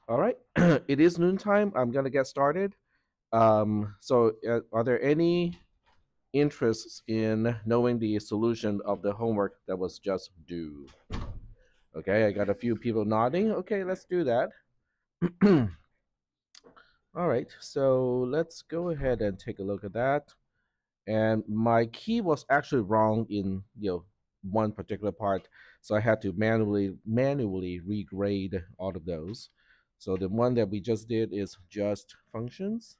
All right, it is noontime. I'm gonna get started. Are there any interests in knowing the solution of the homework that was just due? Okay, I got a few people nodding. Okay, let's do that. All right, so let's go ahead and take a look at that. And my key was actually wrong in one particular part, so I had to manually regrade all of those. So the one that we just did is just functions,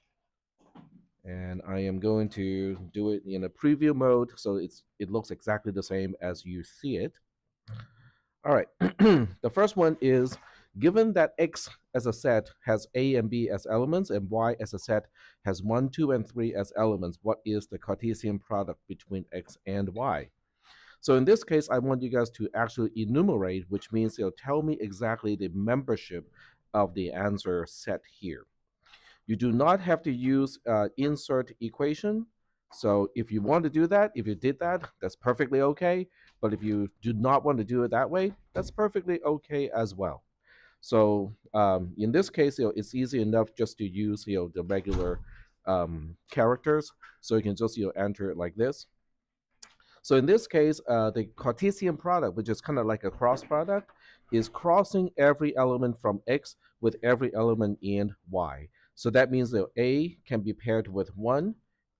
and I am going to do it in a preview mode so it looks exactly the same as you see it. All right. The first one is, given that X as a set has A and B as elements and Y as a set has 1, 2, and 3 as elements, what is the Cartesian product between X and Y? So in this case, I want you guys to actually enumerate, which means they'll tell me exactly the membership of the answer set here. You do not have to use insert equation. So if you want to do that, if you did that, that's perfectly okay. But if you do not want to do it that way, that's perfectly okay as well. So in this case, it's easy enough just to use the regular characters. So you can just enter it like this. So in this case, the Cartesian product, which is kind of like a cross product, is crossing every element from X with every element in Y. So that means that A can be paired with 1,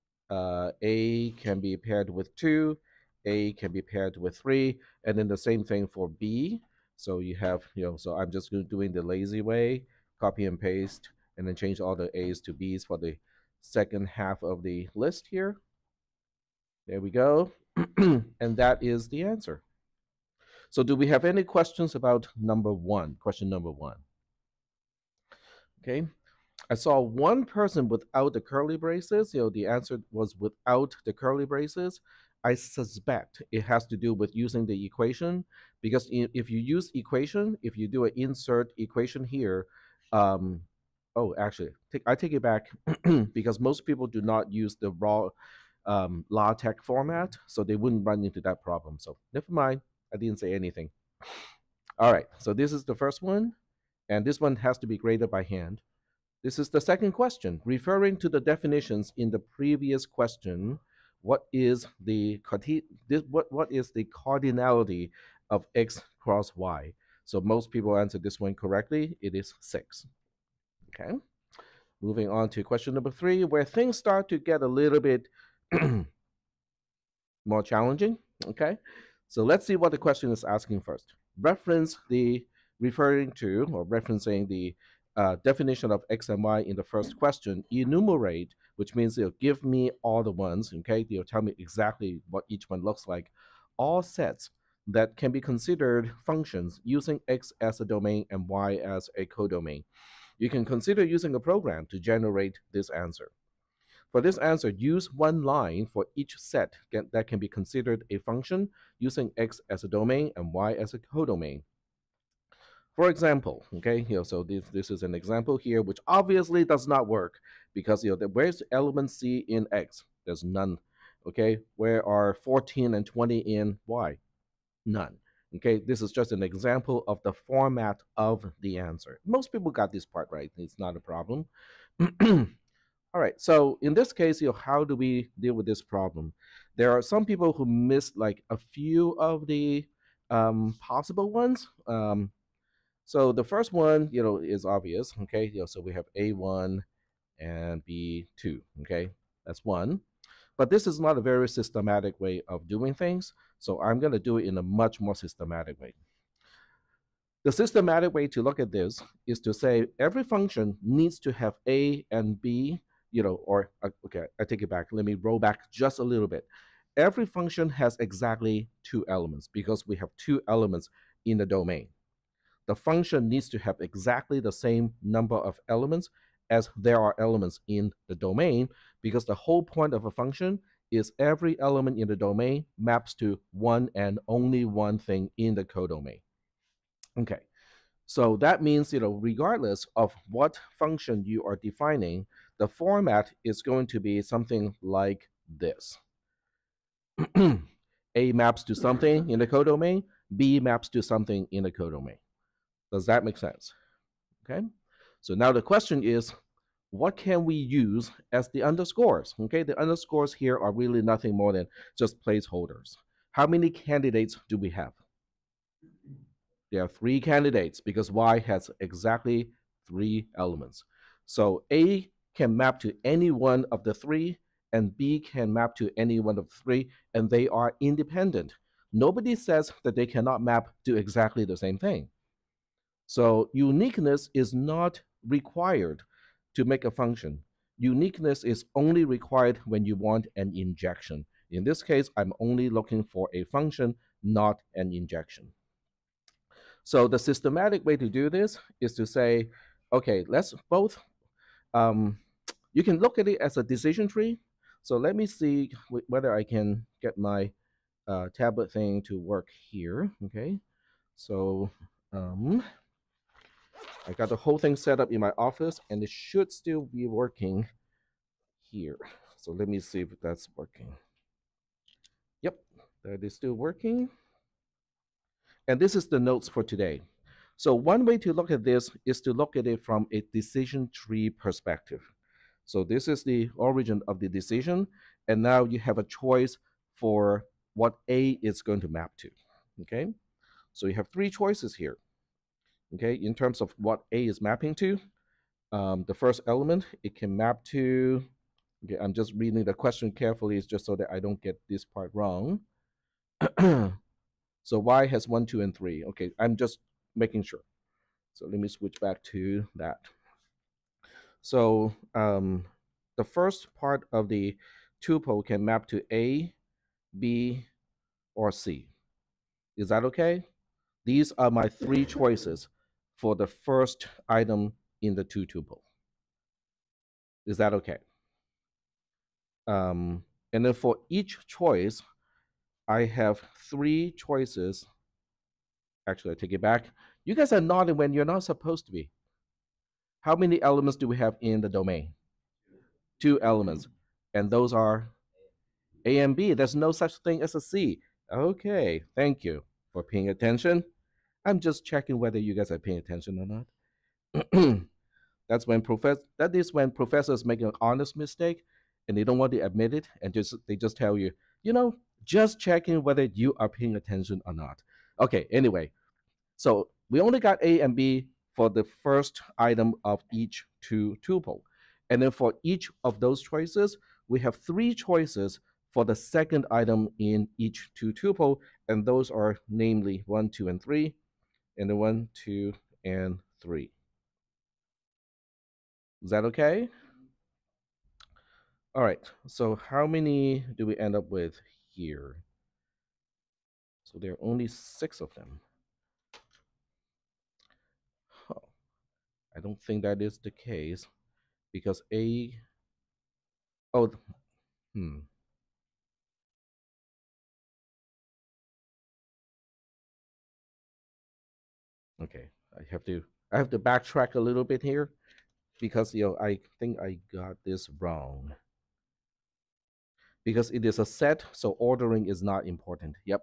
A can be paired with 2, A can be paired with 3, and then the same thing for B. So you have, so I'm just doing the lazy way, copy and paste, and then change all the A's to B's for the second half of the list here. There we go. And that is the answer. So do we have any questions about number one? Question number one. Okay. I saw one person without the curly braces. The answer was without the curly braces. I suspect it has to do with using the equation, because if you use equation, if you do an insert equation here, oh, actually, I take it back because most people do not use the raw LaTeX format, so they wouldn't run into that problem. So never mind, I didn't say anything. All right, so this is the first one, and this one has to be graded by hand. This is the second question. Referring to the definitions in the previous question, what is the what is the cardinality of x cross y? So most people answer this one correctly. It is 6. Okay. Moving on to question number 3, where things start to get a little bit more challenging. Okay. So let's see what the question is asking first. Referencing the definition of x and y in the first question. Enumerate, which means they'll give me all the ones. Okay, they'll tell me exactly what each one looks like. All sets that can be considered functions using x as a domain and y as a codomain. You can consider using a program to generate this answer. For this answer, use one line for each set that can be considered a function using x as a domain and y as a codomain. For example, okay, so this is an example here, which obviously does not work because where's element C in X? There's none. Okay, where are 14 and 20 in Y? None. Okay, this is just an example of the format of the answer. Most people got this part right. It's not a problem. All right, so in this case, how do we deal with this problem? There are some people who missed like a few of the possible ones. So the first one, is obvious. Okay, so we have A1 and B2. Okay, that's one. But this is not a very systematic way of doing things. So I'm going to do it in a much more systematic way. The systematic way to look at this is to say every function needs to have A and B, okay, I take it back. Let me roll back just a little bit. Every function has exactly 2 elements because we have 2 elements in the domain. The function needs to have exactly the same number of elements as there are elements in the domain, because the whole point of a function is every element in the domain maps to one and only one thing in the codomain. Okay, so that means, regardless of what function you are defining, the format is going to be something like this. A maps to something in the codomain, B maps to something in the codomain. Does that make sense? Okay. So now the question is, what can we use as the underscores? Okay, the underscores here are really nothing more than just placeholders. How many candidates do we have? There are three candidates because Y has exactly three elements. So A can map to any one of the three, and B can map to any one of the three, and they are independent. Nobody says that they cannot map to exactly the same thing. So uniqueness is not required to make a function. Uniqueness is only required when you want an injection. In this case, I'm only looking for a function, not an injection. So the systematic way to do this is to say, okay, let's both, um, you can look at it as a decision tree. So let me see whether I can get my tablet thing to work here. Okay, so I got the whole thing set up in my office and it should still be working here. So let me see if that's working. Yep, that is still working. And this is the notes for today. So one way to look at this is to look at it from a decision tree perspective. So this is the origin of the decision, and now you have a choice for what A is going to map to. Okay, so you have three choices here. Okay, in terms of what A is mapping to, the first element it can map to. Okay, I'm just reading the question carefully, it's just so that I don't get this part wrong. So Y has 1, 2, and 3. Okay, I'm just making sure. So let me switch back to that. So the first part of the tuple can map to A, B, or C. Is that okay? These are my three choices for the first item in the two tuple. Is that okay? And then for each choice, I have three choices. Actually, I take it back. You guys are nodding when you're not supposed to be. How many elements do we have in the domain? Two elements. And those are A and B. There's no such thing as a C. Okay, thank you for paying attention. I'm just checking whether you guys are paying attention or not. That is when professors make an honest mistake and they don't want to admit it and they just tell you, just checking whether you are paying attention or not. Okay, anyway, so we only got A and B for the first item of each two tuple. And then for each of those choices, we have three choices for the second item in each two tuple, and those are namely 1, 2, and 3, and the 1, 2, and 3. Is that okay? All right, so how many do we end up with here? So there are only 6 of them. Huh. I don't think that is the case because oh, hmm. Okay, I have to backtrack a little bit here because I think I got this wrong. Because it is a set, so ordering is not important. Yep.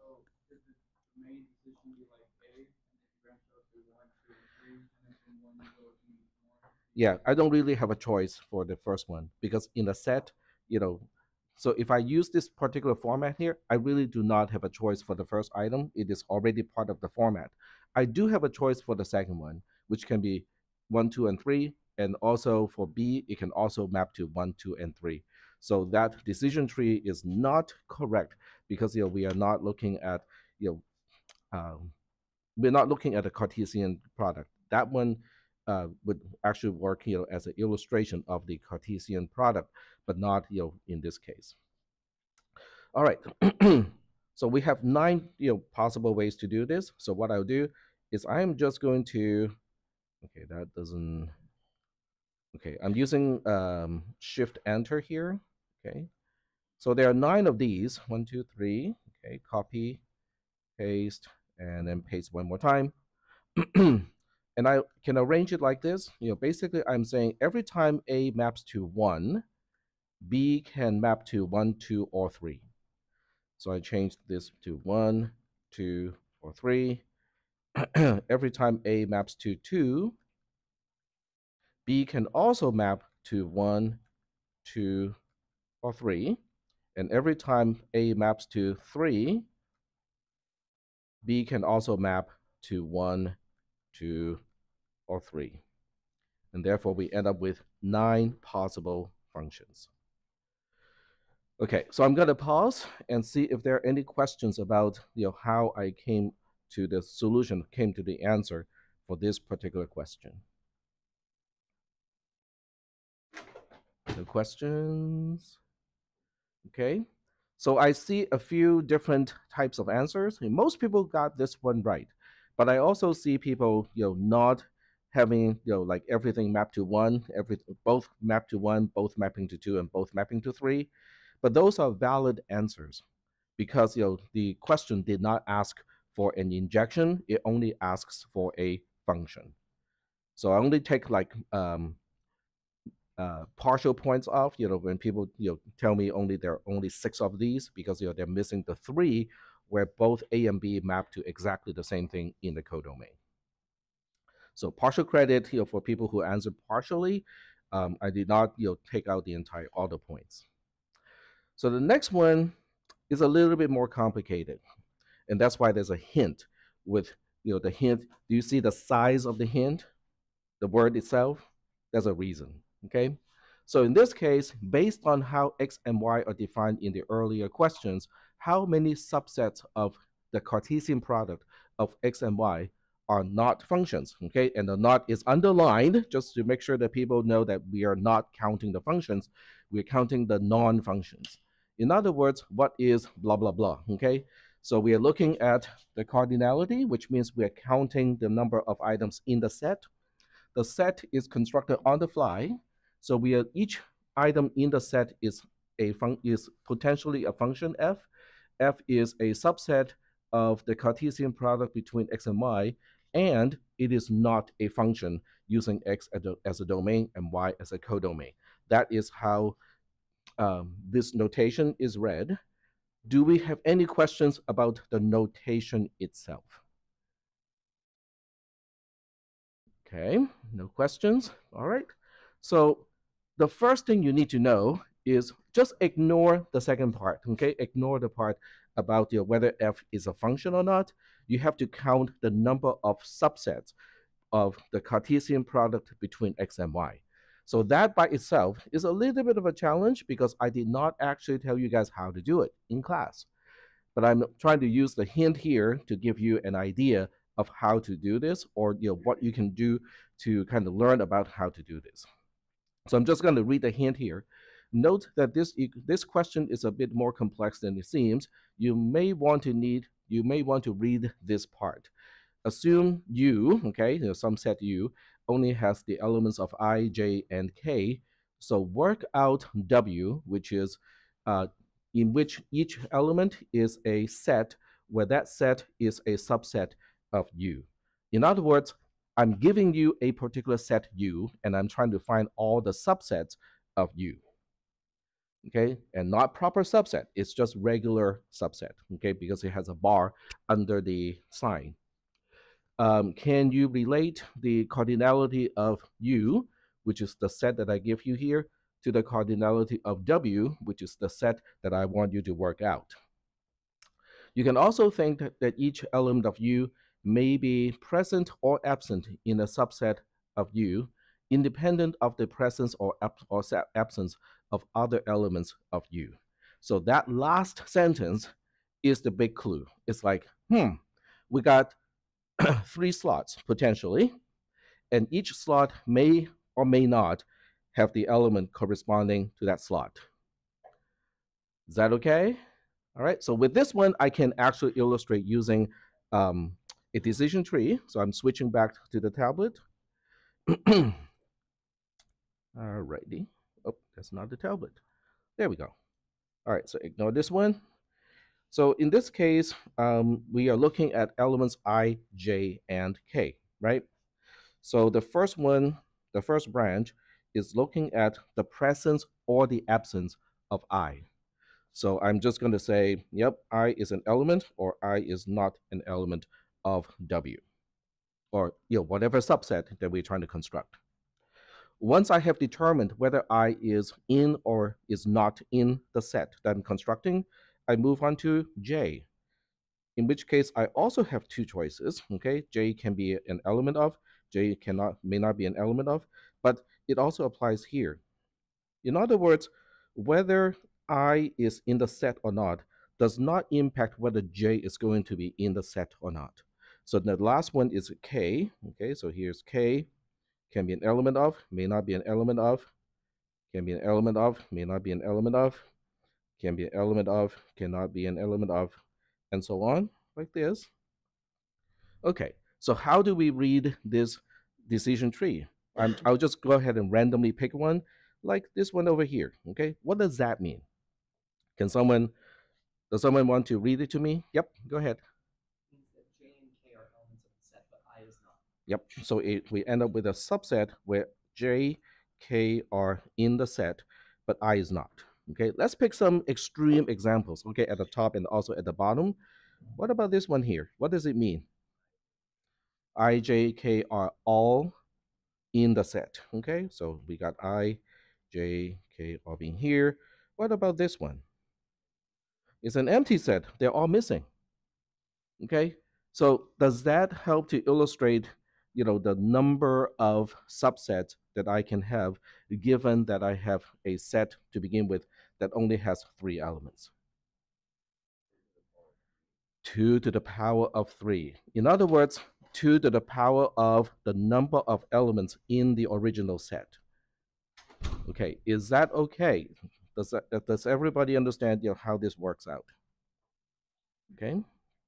Yeah, I don't really have a choice for the first one because in the set, you know, so if I use this particular format here, I really do not have a choice for the first item. It is already part of the format. I do have a choice for the second one, which can be 1, 2, and 3. And also for B, it can also map to 1, 2, and 3. So that decision tree is not correct because we are not looking at you know we're not looking at a Cartesian product. That one would actually work, as an illustration of the Cartesian product, but not, in this case. All right. So we have 9, possible ways to do this. So what I'll do is I am just going to, okay, that doesn't, okay, I'm using Shift Enter here. Okay. So there are 9 of these. 1, 2, 3. Okay. Copy, paste, and then paste one more time. And I can arrange it like this. Basically, I'm saying every time A maps to 1, B can map to 1, 2, or 3. So I changed this to 1, 2, or 3. Every time A maps to 2, B can also map to 1, 2, or 3. And every time A maps to 3, B can also map to 1, 2, or 3. And therefore, we end up with 9 possible functions. Okay, so I'm going to pause and see if there are any questions about how I came to the solution, came to the answer for this particular question. No questions? Okay, so I see a few different types of answers. Most people got this one right, but I also see people not having like everything mapped to one, both mapped to one, both mapping to two, and both mapping to three. But those are valid answers because the question did not ask for an injection; it only asks for a function. So I only take like partial points off. When people tell me there are only 6 of these because they're missing the 3 where both A and B map to exactly the same thing in the codomain. So partial credit for people who answered partially. I did not take out the entire all the points. So the next one is a little bit more complicated, and that's why there's a hint with the hint. Do you see the size of the hint? The word itself? There's a reason. Okay. So in this case, based on how X and Y are defined in the earlier questions, how many subsets of the Cartesian product of X and Y are not functions? Okay. And the not is underlined just to make sure that people know that we are not counting the functions. We're counting the non-functions. In other words, what is blah, blah, blah? Okay. So we are looking at the cardinality, which means we're counting the number of items in the set. The set is constructed on the fly, so each item in the set is potentially a function f. F is a subset of the Cartesian product between x and y, and it is not a function using x as a domain and y as a codomain. That is how this notation is read. Do we have any questions about the notation itself? Okay, no questions. All right. So the first thing you need to know is just ignore the second part. Okay, ignore the part about whether f is a function or not. You have to count the number of subsets of the Cartesian product between x and y. So that by itself is a little bit of a challenge because I did not actually tell you guys how to do it in class. But I'm trying to use the hint here to give you an idea of how to do this, or what you can do to kind of learn about how to do this. So I'm just going to read the hint here. Note that this question is a bit more complex than it seems. You may want to read this part. Assume U, okay, some set U only has the elements of I, J, and K. So work out W, which is in which each element is a set where that set is a subset of U. In other words, I'm giving you a particular set U, and I'm trying to find all the subsets of U. Okay, and not proper subset, it's just regular subset, okay, because it has a bar under the sign. Can you relate the cardinality of U, which is the set that I give you here, to the cardinality of W, which is the set that I want you to work out? You can also think that each element of U may be present or absent in a subset of U, independent of the presence or absence of other elements of U. So that last sentence is the big clue. It's like, we got 3 slots potentially, and each slot may or may not have the element corresponding to that slot. Is that okay? All right, so with this one, I can actually illustrate using a decision tree. So I'm switching back to the tablet. All righty. Oh, that's not the tablet. There we go. All right, so ignore this one. So in this case, we are looking at elements I, J, and K, right? So the first one, the first branch, is looking at the presence or the absence of I. So I'm just going to say, yep, I is an element or I is not an element of W, or whatever subset that we're trying to construct. Once I have determined whether I is in or is not in the set that I'm constructing, I move on to J, in which case I also have two choices. Okay, J can be an element of, J may not be an element of, but it also applies here. In other words, whether I is in the set or not does not impact whether J is going to be in the set or not. So the last one is K. Okay, so here's K, can be an element of, may not be an element of, can be an element of, may not be an element of, can be an element of, cannot be an element of, and so on, like this. Okay, so how do we read this decision tree? I'll just go ahead and randomly pick one, like this one over here. Okay, what does that mean? Can someone, does someone want to read it to me? Yep, go ahead. Yep, so we end up with a subset where J, K are in the set, but I is not. Okay, let's pick some extreme examples, okay, at the top and also at the bottom. What about this one here? What does it mean? I, J, K are all in the set. Okay, so we got I, J, K all being here. What about this one? It's an empty set. They're all missing. Okay, so does that help to illustrate, the number of subsets that I can have, given that I have a set to begin with that only has 3 elements? 2 to the power of 3. In other words, 2 to the power of the number of elements in the original set. Okay, is that okay? Does everybody understand, how this works out? Okay,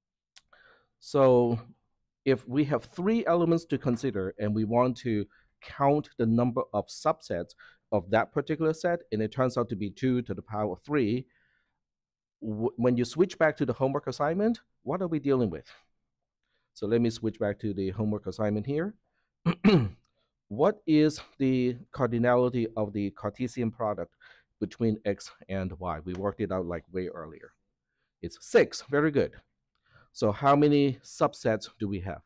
so if we have 3 elements to consider and we want to count the number of subsets of that particular set, and it turns out to be 2 to the power of 3, when you switch back to the homework assignment, what are we dealing with? So let me switch back to the homework assignment here. What is the cardinality of the Cartesian product between x and y? We worked it out like way earlier. It's 6. Very good. So how many subsets do we have?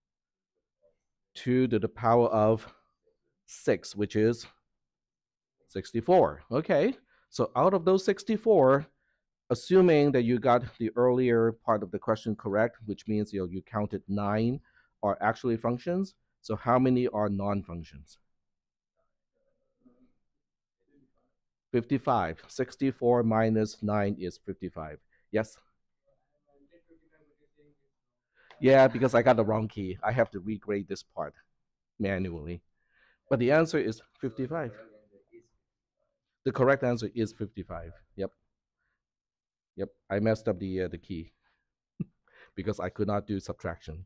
2 to the power of 6, which is 64. Okay. So out of those 64, assuming that you got the earlier part of the question correct, which means you counted 9 are actually functions. So how many are non-functions? 55. 64 minus 9 is 55. Yes? Yeah, because I got the wrong key. I have to regrade this part manually. But the answer is 55. The correct answer is 55. Yep. Yep. I messed up the key because I could not do subtraction.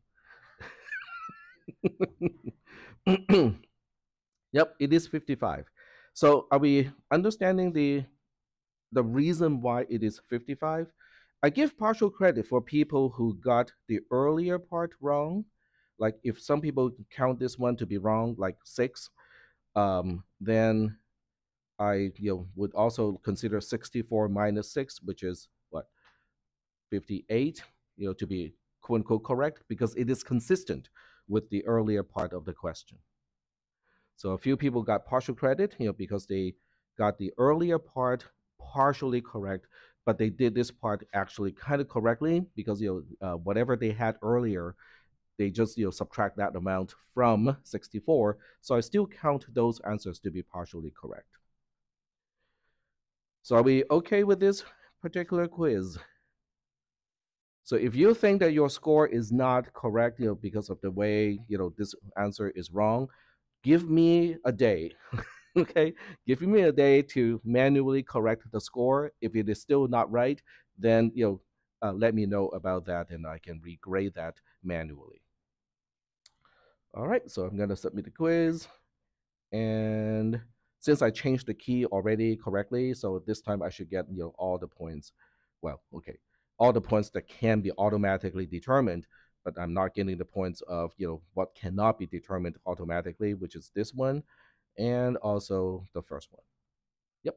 Yep, it is 55. So are we understanding the reason why it is 55? I give partial credit for people who got the earlier part wrong. Like if some people count this one to be wrong, like 6, then I would also consider 64 minus 6, which is what, 58, to be quote unquote correct, because it is consistent with the earlier part of the question. So a few people got partial credit, because they got the earlier part partially correct, but they did this part actually kind of correctly because whatever they had earlier, they just subtract that amount from 64. So I still count those answers to be partially correct. So are we okay with this particular quiz? So if you think that your score is not correct, because of the way this answer is wrong, give me a day. Okay, give me a day to manually correct the score. If it is still not right, then let me know about that, and I can regrade that manually. All right, so I'm gonna submit the quiz, and since I changed the key already correctly, so this time I should get all the points. Well, okay, all the points that can be automatically determined, but I'm not getting the points of what cannot be determined automatically, which is this one, and also the first one. Yep.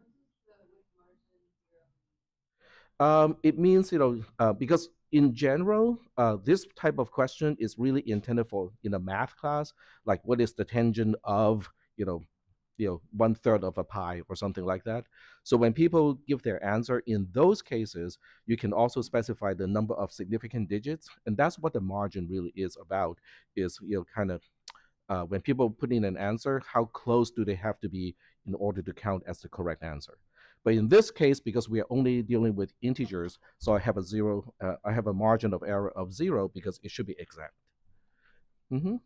It means because in general, this type of question is really intended for in a math class, like what is the tangent of you know, 1/3 of a pie or something like that. So when people give their answer in those cases, you can also specify the number of significant digits, and that's what the margin really is about. Is kind of when people put in an answer, how close do they have to be in order to count as the correct answer? But in this case, because we are only dealing with integers, so I have a zero. I have a margin of error of 0 because it should be exact. Hmm.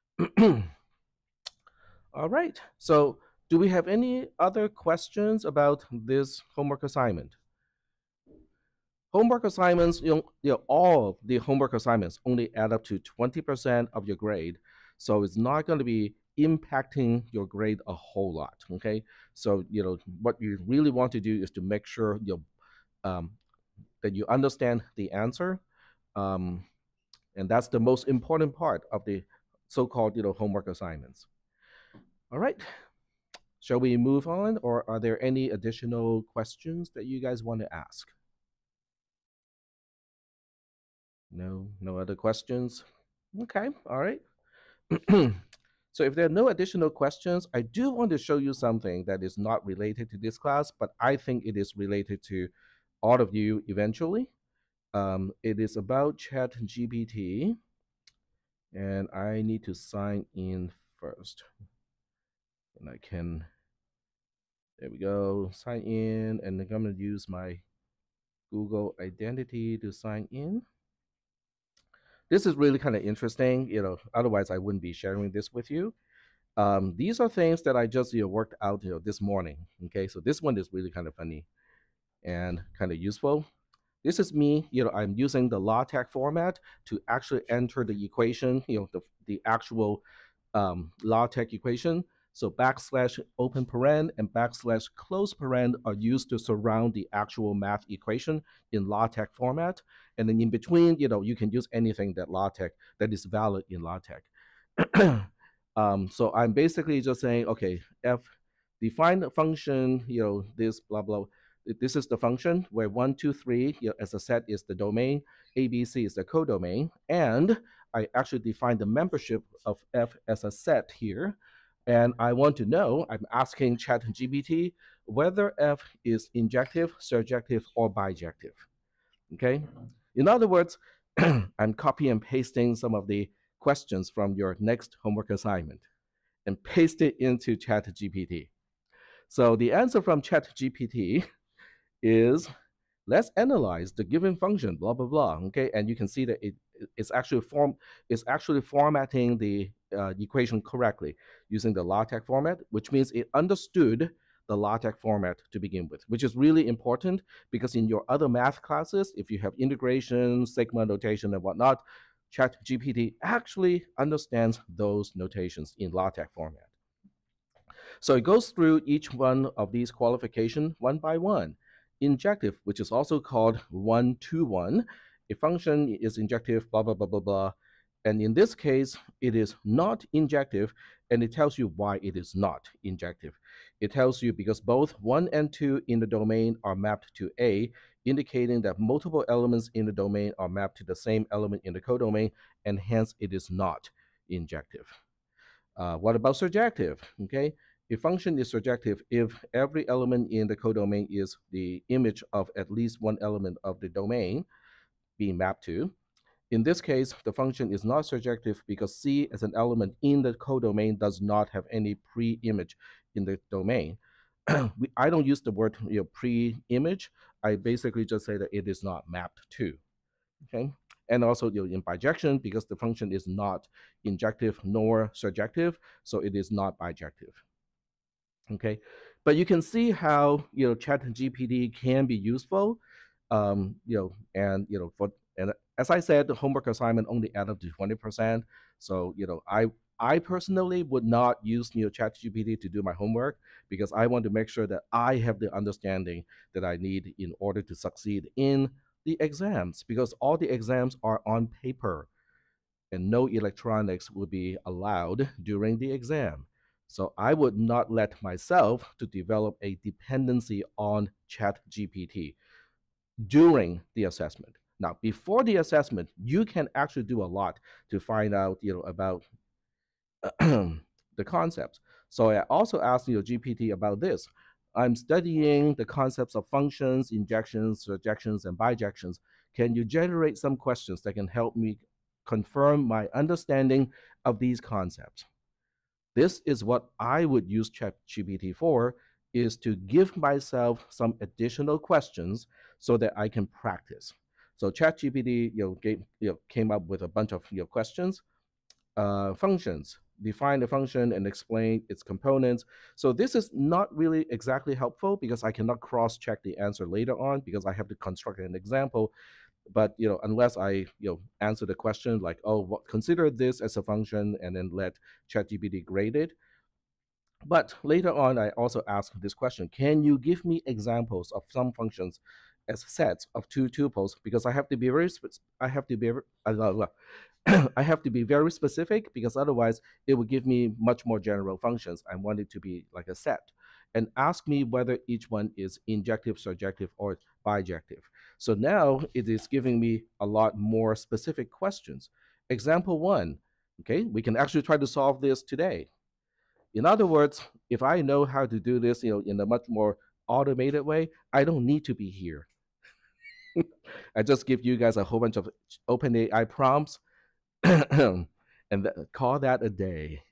All right. So, do we have any other questions about this homework assignment? Homework assignments, all the homework assignments only add up to 20% of your grade. So it's not going to be impacting your grade a whole lot. Okay. So, what you really want to do is to make sure um, that you understand the answer. Um, and that's the most important part of the so-called, homework assignments. All right. Shall we move on, or are there any additional questions that you guys want to ask? No, no other questions? Okay, all right. So if there are no additional questions, I do want to show you something that is not related to this class, but I think it is related to all of you eventually. It is about ChatGPT, and I need to sign in first. And I can, there we go, sign in, and I'm going to use my Google identity to sign in. This is really kind of interesting, otherwise I wouldn't be sharing this with you. These are things that I just worked out this morning. Okay, so this one is really kind of funny and kind of useful. This is me, I'm using the LaTeX format to actually enter the equation, the actual LaTeX equation. So backslash open paren and backslash close paren are used to surround the actual math equation in LaTeX format. And then in between, you can use anything that LaTeX that is valid in LaTeX. So I'm basically just saying, okay, f define the function, this blah blah. This is the function where 1, 2, 3 as a set is the domain, ABC is the codomain, and I actually define the membership of f as a set here. And I want to know, I'm asking ChatGPT whether f is injective, surjective, or bijective. Okay. In other words, I'm copy and pasting some of the questions from your next homework assignment and paste it into ChatGPT. So the answer from ChatGPT is, let's analyze the given function, blah blah blah. Okay, and you can see that it's actually formatting the equation correctly using the LaTeX format, which means it understood the LaTeX format to begin with, which is really important because in your other math classes, if you have integration, sigma notation, and whatnot, ChatGPT actually understands those notations in LaTeX format. So it goes through each one of these qualifications one by one. Injective, which is also called 1-to-1. A function is injective, blah, blah, blah, blah, blah. And in this case, it is not injective, and it tells you why it is not injective. It tells you because both 1 and 2 in the domain are mapped to A, indicating that multiple elements in the domain are mapped to the same element in the codomain, and hence it is not injective. What about surjective? Okay, a function is surjective if every element in the codomain is the image of at least one element of the domain being mapped to. In this case, the function is not surjective because C as an element in the codomain does not have any pre-image in the domain. I don't use the word pre-image. I basically just say that it is not mapped to. Okay, and also in bijection because the function is not injective nor surjective, so it is not bijective. Okay, but you can see how ChatGPT can be useful, and as I said, the homework assignment only add up to 20%. So I personally would not use ChatGPT to do my homework because I want to make sure that I have the understanding that I need in order to succeed in the exams, because all the exams are on paper and no electronics will be allowed during the exam. So I would not let myself to develop a dependency on ChatGPT during the assessment. Now, before the assessment, you can actually do a lot to find out, about the the concepts. So I also asked GPT about this. I'm studying the concepts of functions, injections, surjections, and bijections. Can you generate some questions that can help me confirm my understanding of these concepts? This is what I would use ChatGPT for, is to give myself some additional questions so that I can practice. So ChatGPT, came up with a bunch of questions, functions, define the function and explain its components. So this is not really exactly helpful because I cannot cross-check the answer later on because I have to construct an example. But unless I answer the question like, oh, consider this as a function and then let ChatGPT grade it. But later on, I also ask this question: can you give me examples of some functions as sets of two tuples? Because I have to be I have to be I have to be very specific because otherwise it would give me much more general functions. I want it to be like a set. And ask me whether each one is injective, surjective, or bijective. So now it is giving me a lot more specific questions. Example one, okay, we can actually try to solve this today. In other words, if I know how to do this, in a much more automated way, I don't need to be here. I just give you guys a whole bunch of OpenAI prompts and call that a day.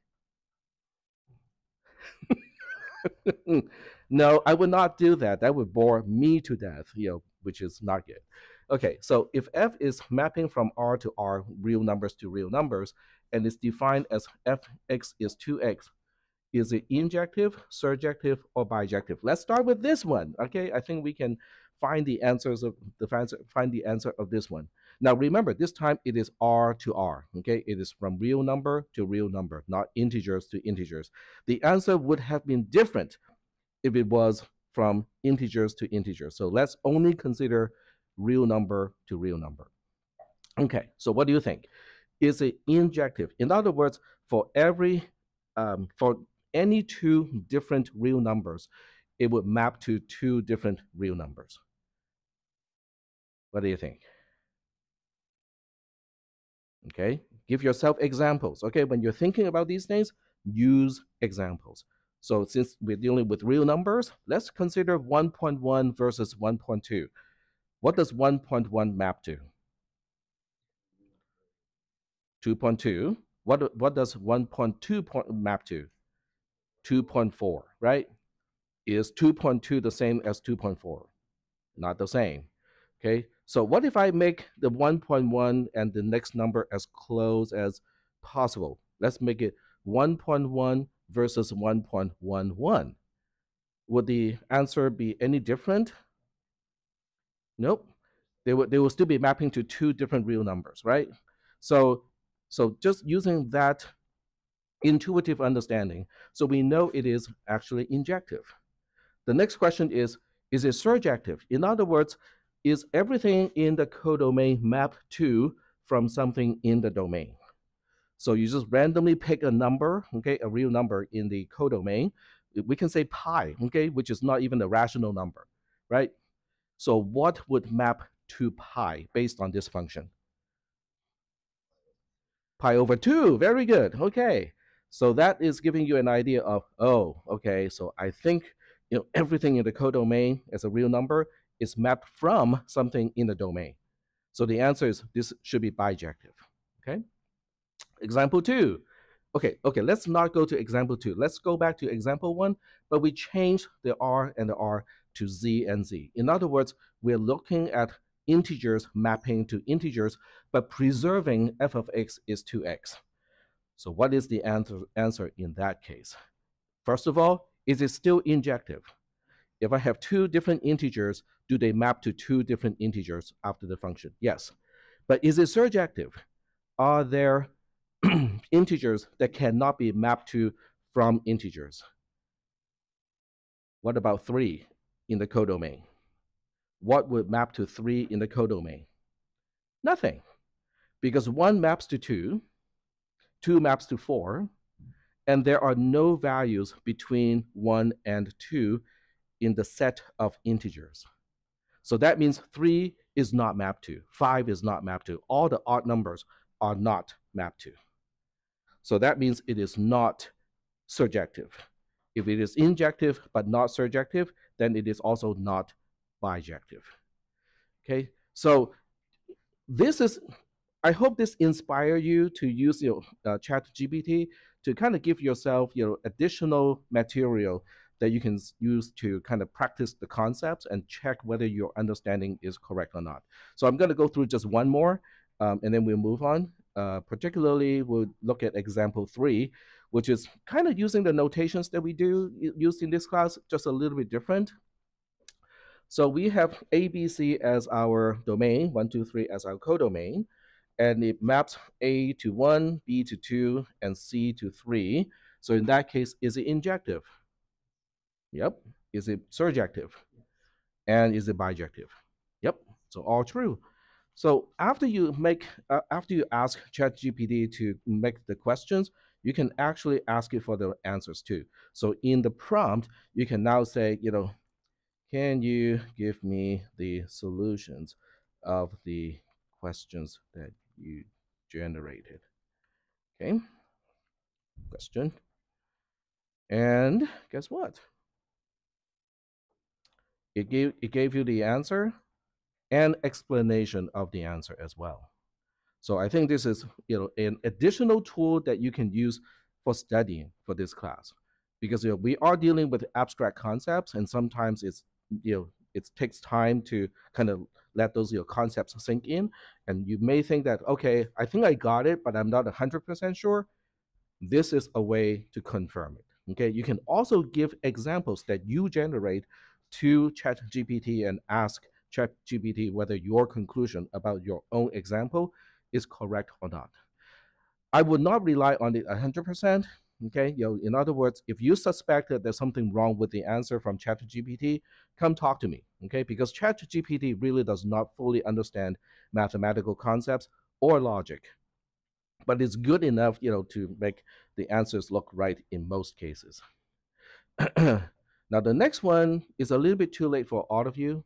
No, I would not do that. That would bore me to death, which is not good. Okay, so if f is mapping from R to R, real numbers to real numbers, and is defined as fx is 2x, is it injective, surjective, or bijective? Let's start with this one. Okay, I think we can find the find the answer of this one. Now remember, this time it is R to R. Okay, it is from real number to real number, not integers to integers. The answer would have been different if it was from integers to integers. So let's only consider real number to real number. Okay, so what do you think? Is it injective? In other words, for any two different real numbers, it would map to two different real numbers. What do you think? Okay, give yourself examples. Okay, when you're thinking about these things, use examples. So since we're dealing with real numbers, let's consider 1.1 versus 1.2. What does 1.1 map to? 2.2. What does 1.2 map to? 2.4, right? Is 2.2 the same as 2.4? Not the same. Okay, so what if I make the 1.1 and the next number as close as possible? Let's make it 1.1 versus 1.11. Would the answer be any different? Nope. They will still be mapping to two different real numbers, right? So just using that intuitive understanding, so we know it is actually injective. The next question is it surjective? In other words, is everything in the codomain mapped to from something in the domain? So you just randomly pick a number, okay, a real number in the codomain. We can say pi, okay, which is not even a rational number, right? So what would map to pi based on this function? Pi over 2, very good, okay. So that is giving you an idea of, oh, okay, so I think everything in the codomain as a real number is mapped from something in the domain. So the answer is this should be bijective, okay? Example 2. Okay, let's not go to example 2. Let's go back to example 1, but we change the R and the R to Z and Z. In other words, we're looking at integers mapping to integers, but preserving f of x is 2x. So what is the answer in that case? First of all, is it still injective? If I have two different integers, do they map to two different integers after the function? Yes. But is it surjective? Are there integers that cannot be mapped to from integers? What about 3 in the codomain? What would map to 3 in the codomain? Nothing. Because 1 maps to 2, 2 maps to 4, and there are no values between 1 and 2 in the set of integers. So that means 3 is not mapped to, 5 is not mapped to, all the odd numbers are not mapped to. So that means it is not surjective. If it is injective but not surjective, then it is also not bijective. Okay, so this is, I hope this inspire you to use your chat GPT to kind of give yourself additional material that you can use to kind of practice the concepts and check whether your understanding is correct or not. So I'm going to go through just one more, and then we'll move on. Particularly, we'll look at example 3, which is kind of using the notations that we do used in this class, just a little bit different. So we have ABC as our domain, 1, 2, 3 as our codomain, and it maps A to 1, B to 2, and C to 3. So in that case, is it injective? Yep. Is it surjective? And is it bijective? Yep. So all true. So after you ask ChatGPT to make the questions, you can actually ask it for the answers too. So in the prompt, you can now say, can you give me the solutions of the questions that you generated? Okay, question. And guess what? It gave you the answer and explanation of the answer as well. So I think this is an additional tool that you can use for studying for this class, because we are dealing with abstract concepts, and sometimes it takes time to kind of let those concepts sink in, and you may think that, okay, I think I got it, but I'm not 100% sure. This is a way to confirm it. Okay, you can also give examples that you generate to ChatGPT and ask ChatGPT whether your conclusion about your own example is correct or not. I would not rely on it 100%. Okay, in other words, if you suspect that there's something wrong with the answer from ChatGPT, come talk to me. Okay, because ChatGPT really does not fully understand mathematical concepts or logic, but it's good enough, to make the answers look right in most cases. Now, the next one is a little bit too late for all of you,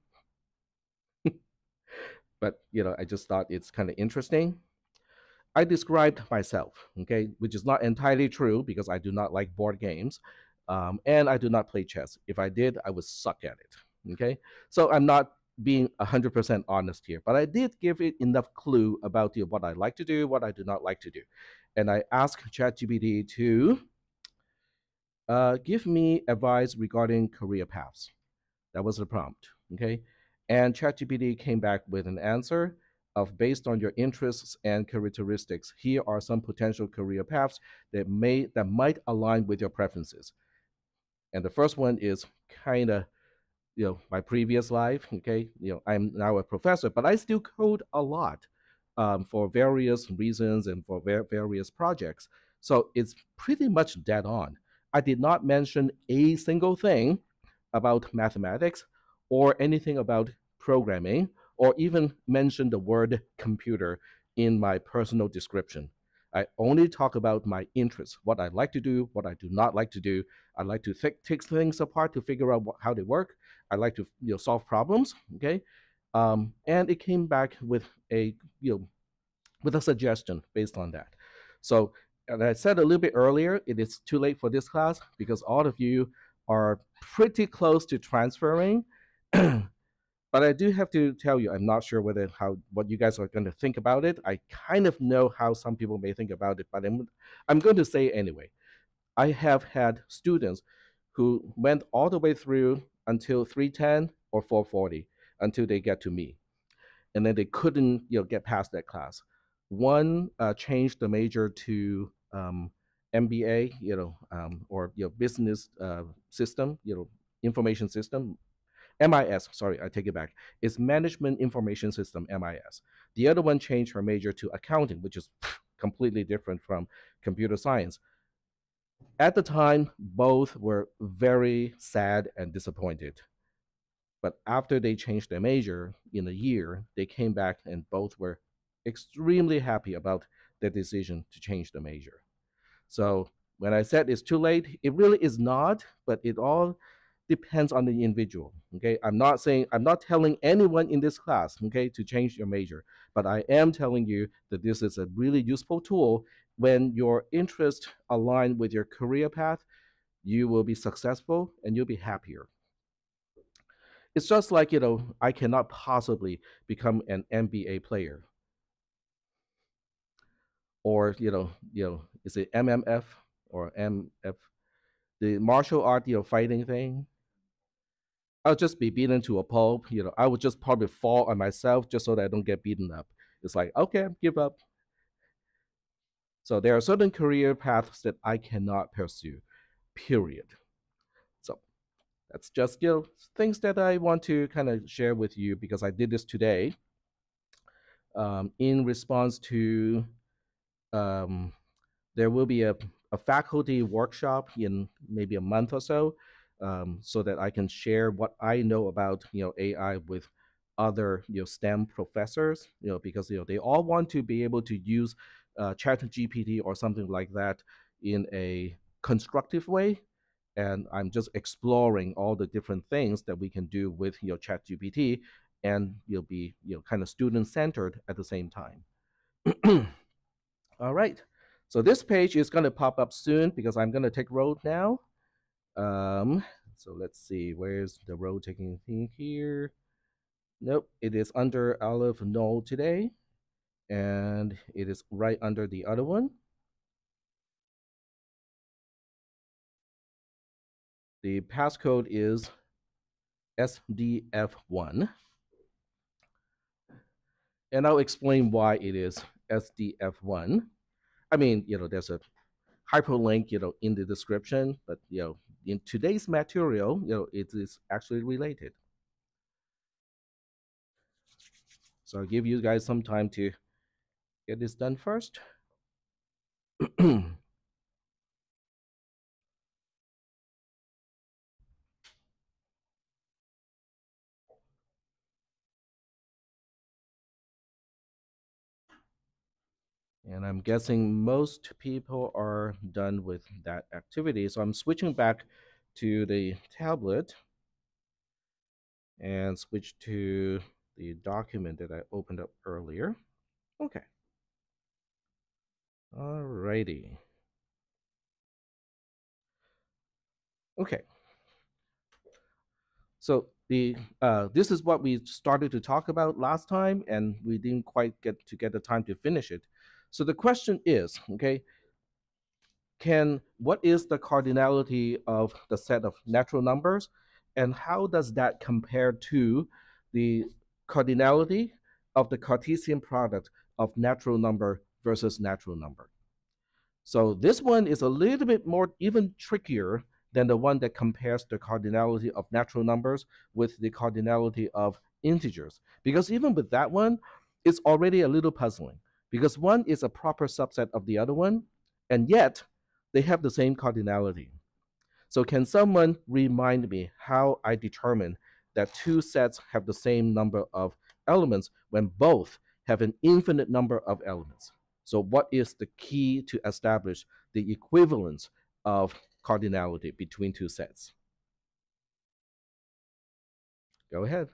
but I just thought it's kind of interesting. I described myself, okay, which is not entirely true because I do not like board games, and I do not play chess. If I did, I would suck at it. Okay, so I'm not being 100% honest here, but I did give it enough clue about what I like to do, what I do not like to do, and I asked ChatGPT to give me advice regarding career paths. That was the prompt. Okay, and ChatGPT came back with an answer of, based on your interests and characteristics, here are some potential career paths that might align with your preferences. And the first one is kind of my previous life. Okay, I'm now a professor, but I still code a lot, for various reasons and for various projects. So it's pretty much dead on. I did not mention a single thing about mathematics or anything about programming, or even mention the word computer in my personal description. I only talk about my interests, what I like to do, what I do not like to do. I like to take things apart to figure out how they work. I like to solve problems. Okay, and it came back with a with a suggestion based on that. So, and I said a little bit earlier, it is too late for this class because all of you are pretty close to transferring. But I do have to tell you, I'm not sure what you guys are going to think about it. I kind of know how some people may think about it, but I'm going to say anyway. I have had students who went all the way through until 310 or 440 until they get to me, and then they couldn't get past that class. One changed the major to MBA, or business system, information system, MIS. Sorry, I take it back. It's Management Information System, MIS. The other one changed her major to accounting, which is completely different from computer science. At the time, both were very sad and disappointed. But after they changed their major in a year, they came back and both were extremely happy about their decision to change the major. So when I said it's too late, it really is not, but it all depends on the individual. Okay, I'm not telling anyone in this class, okay, to change your major, but I am telling you that this is a really useful tool when your interests align with your career path, you will be successful and you'll be happier. It's just like, I cannot possibly become an NBA player or, is it MMF or MF, the martial art, fighting thing. I'll just be beaten to a pulp. I would just probably fall on myself just so that I don't get beaten up. It's like, okay, give up. So there are certain career paths that I cannot pursue, period. So that's just, things that I want to kind of share with you because I did this today in response to um, there will be a faculty workshop in maybe a month or so that I can share what I know about AI with other STEM professors, because they all want to be able to use Chat GPT or something like that in a constructive way. And I'm just exploring all the different things that we can do with Chat GPT, and you'll be kind of student centered at the same time. All right. So this page is going to pop up soon because I'm going to take road now. Um, so let's see, where's the road taking thing here? Nope, it is under Aleph Null today, and it is right under the other one. The passcode is SDF1, and I'll explain why it is SDF1. I mean, there's a hyperlink, in the description, but in today's material, it is actually related. So I'll give you guys some time to get this done first. And I'm guessing most people are done with that activity. So I'm switching back to the tablet and switch to the document that I opened up earlier. Okay. Alrighty. Okay. So the this is what we started to talk about last time, and we didn't quite get the time to finish it. So the question is, okay, what is the cardinality of the set of natural numbers, and how does that compare to the cardinality of the Cartesian product of natural number versus natural number? So this one is a little bit more even trickier than the one that compares the cardinality of natural numbers with the cardinality of integers. Because even with that one, it's already a little puzzling because one is a proper subset of the other one, and yet they have the same cardinality. So can someone remind me how I determine that two sets have the same number of elements when both have an infinite number of elements? So what is the key to establish the equivalence of cardinality between two sets? Go ahead.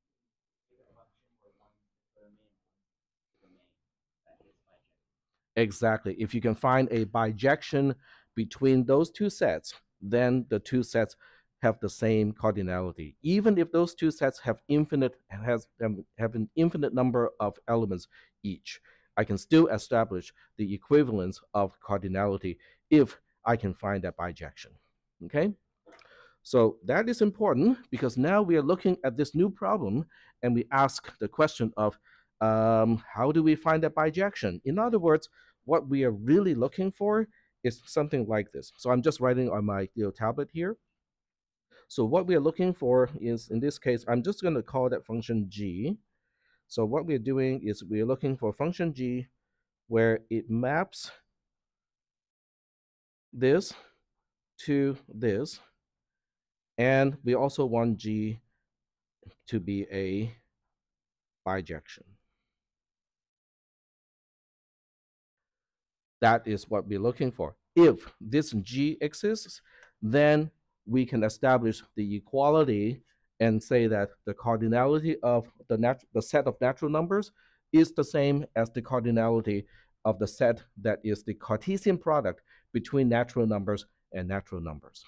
Exactly. If you can find a bijection between those two sets, then the two sets have the same cardinality. Even if those two sets have an infinite number of elements each, I can still establish the equivalence of cardinality if I can find that bijection. Okay? So that is important because now we are looking at this new problem and we ask the question of how do we find that bijection? In other words, what we are really looking for is something like this. So I'm just writing on my tablet here. So what we are looking for is, in this case, I'm just going to call that function g. So what we're doing is we're looking for function g where it maps this to this, and we also want g to be a bijection. That is what we're looking for. If this g exists, then we can establish the equality and say that the cardinality of the set of natural numbers is the same as the cardinality of the set that is the Cartesian product between natural numbers and natural numbers.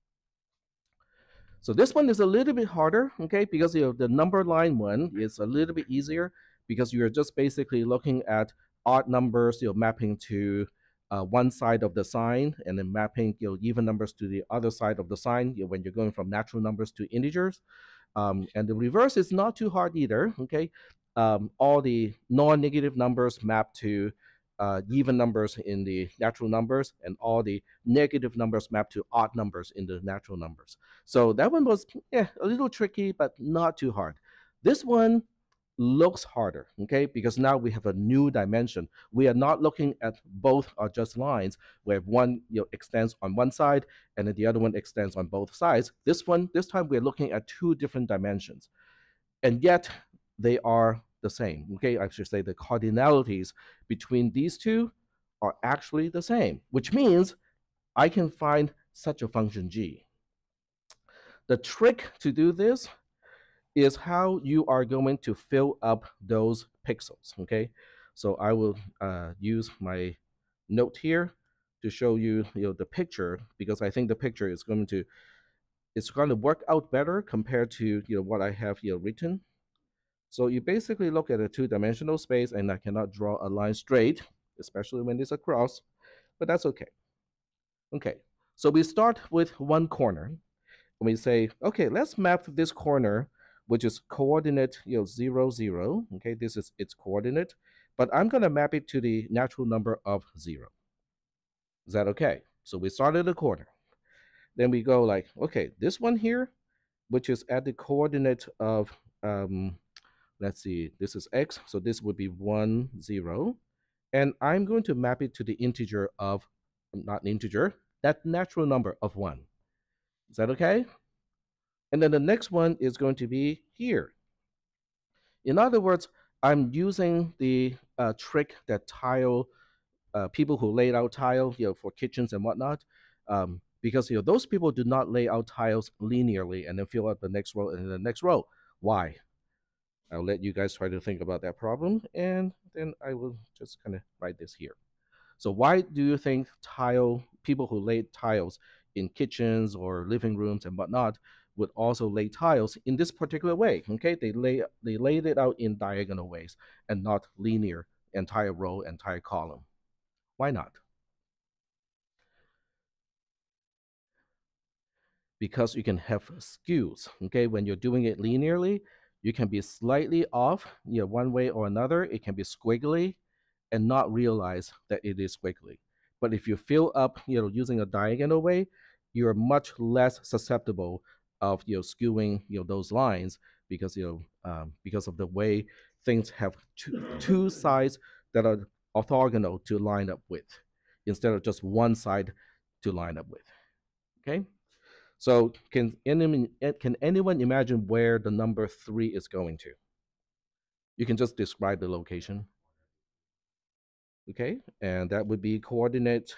So this one is a little bit harder, okay, because the number line one is a little bit easier because you're just basically looking at odd numbers, mapping to one side of the sign, and then mapping even numbers to the other side of the sign when you're going from natural numbers to integers. And the reverse is not too hard either, okay? All the non-negative numbers map to even numbers in the natural numbers, and all the negative numbers map to odd numbers in the natural numbers. So that one was a little tricky, but not too hard. This one looks harder, okay, because now we have a new dimension. We are not looking at both are just lines where one extends on one side and then the other one extends on both sides. This time we're looking at two different dimensions, and yet they are the same. Okay, I should say the cardinalities between these two are actually the same, which means I can find such a function g. The trick to do this is how you are going to fill up those pixels, okay? So I will use my note here to show you, the picture, because I think the picture is going to work out better compared to what I have here written. So you basically look at a two-dimensional space, and I cannot draw a line straight, especially when it's a cross, but that's okay. Okay, so we start with one corner, and we say, okay, let's map this corner, which is coordinate 0, 0. Okay, this is its coordinate, but I'm going to map it to the natural number of 0. Is that okay? So we start at the corner. Then we go like, okay, this one here, which is at the coordinate of, let's see, this is x, so this would be 1, 0. And I'm going to map it to the integer of, not an integer, that natural number of 1. Is that okay? And then the next one is going to be here. In other words, I'm using the trick that people who laid out tile, for kitchens and whatnot, because those people do not lay out tiles linearly and then fill out the next row and the next row. Why? I'll let you guys try to think about that problem, and then I will just kind of write this here. So why do you think people who lay tiles in kitchens or living rooms and whatnot would also lay tiles in this particular way? Okay, they laid it out in diagonal ways and not linear, entire row, entire column. Why not? Because you can have skews. Okay, when you're doing it linearly, you can be slightly off, one way or another. It can be squiggly and not realize that it is squiggly. But if you fill up, using a diagonal way, you're much less susceptible of skewing those lines because because of the way things have two sides that are orthogonal to line up with, instead of just one side to line up with. Okay. So can anyone imagine where the number 3 is going to? You can just describe the location. Okay, and that would be coordinate,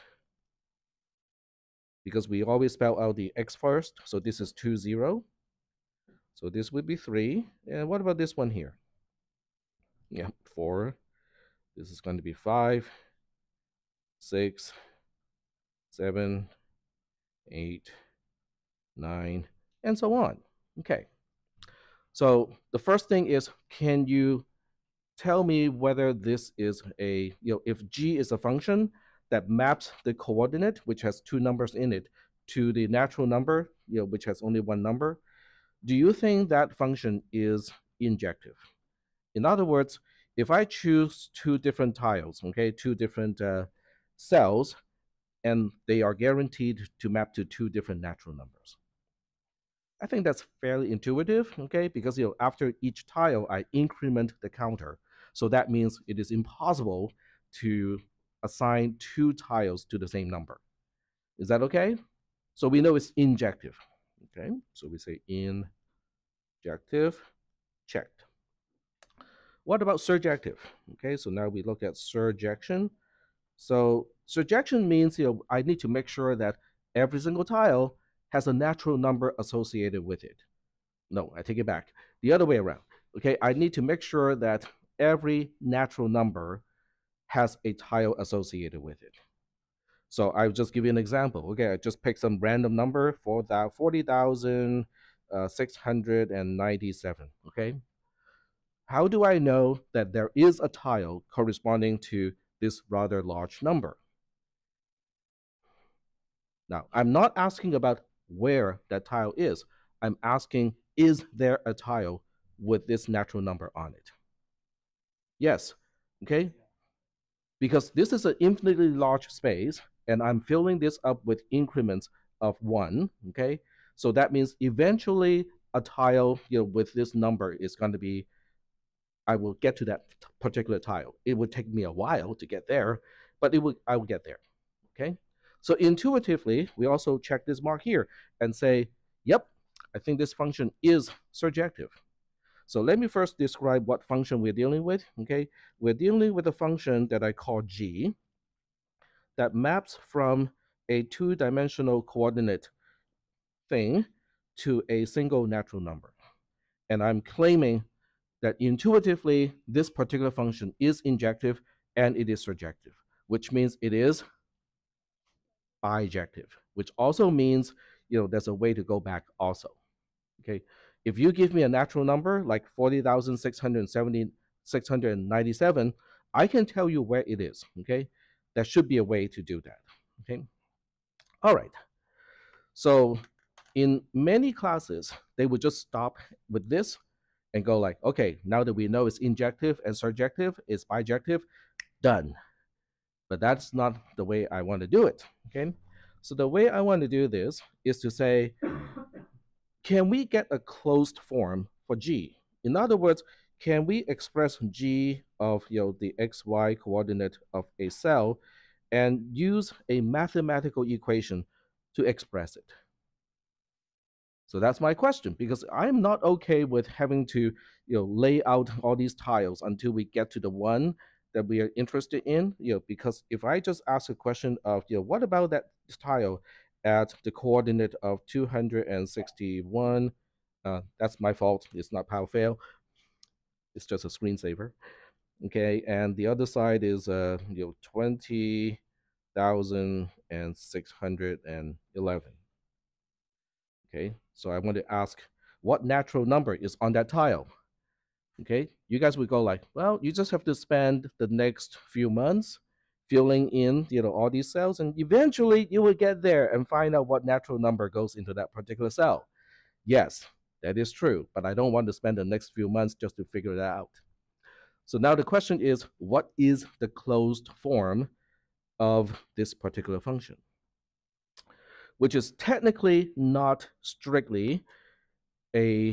because we always spell out the x first. So this is 2, 0. So this would be 3. And what about this one here? Yeah, 4. This is going to be 5, 6, 7, 8, 9, and so on. Okay. So the first thing is, can you tell me whether this is a, if g is a function that maps the coordinate, which has two numbers in it, to the natural number, which has only one number, do you think that function is injective? In other words, if I choose two different tiles, okay, two different cells, and they are guaranteed to map to two different natural numbers, I think that's fairly intuitive, okay, because after each tile, I increment the counter. So that means it is impossible to assign two tiles to the same number. Is that okay? So we know it's injective. Okay, so we say injective, checked. What about surjective? Okay, so now we look at surjection. So surjection means I need to make sure that every single tile has a natural number associated with it. No, I take it back. The other way around. Okay, I need to make sure that every natural number has a tile associated with it. So I'll just give you an example. Okay, I just pick some random number for that 40,697. Okay, how do I know that there is a tile corresponding to this rather large number? Now, I'm not asking about where that tile is. I'm asking, is there a tile with this natural number on it? Yes. Okay, because this is an infinitely large space, and I'm filling this up with increments of 1. Okay, so that means eventually a tile, with this number is going to be, I will get to that particular tile. It would take me a while to get there, but I will get there. Okay, so intuitively we also check this mark here and say, yep, I think this function is surjective. So let me first describe what function we're dealing with. Okay, we're dealing with a function that I call g, that maps from a two-dimensional coordinate thing to a single natural number. And I'm claiming that intuitively this particular function is injective and it is surjective, which means it is bijective, which also means there's a way to go back also. Okay, if you give me a natural number like 40,697, I can tell you where it is. Okay, there should be a way to do that. Okay, all right. So in many classes, they would just stop with this and go like, okay, now that we know it's injective and surjective, it's bijective, done. But that's not the way I want to do it. Okay, so the way I want to do this is to say, can we get a closed form for G? In other words, can we express G of the XY coordinate of a cell and use a mathematical equation to express it? So that's my question, because I'm not okay with having to lay out all these tiles until we get to the one that we are interested in. Because if I just ask a question of what about that tile at the coordinate of 261, that's my fault. It's not power fail. It's just a screensaver. Okay, and the other side is 20,611. Okay, so I want to ask what natural number is on that tile. Okay, you guys would go like, well, you just have to spend the next few months filling in all these cells, and eventually you will get there and find out what natural number goes into that particular cell. Yes, that is true, but I don't want to spend the next few months just to figure that out. So now the question is, what is the closed form of this particular function? Which is technically not strictly a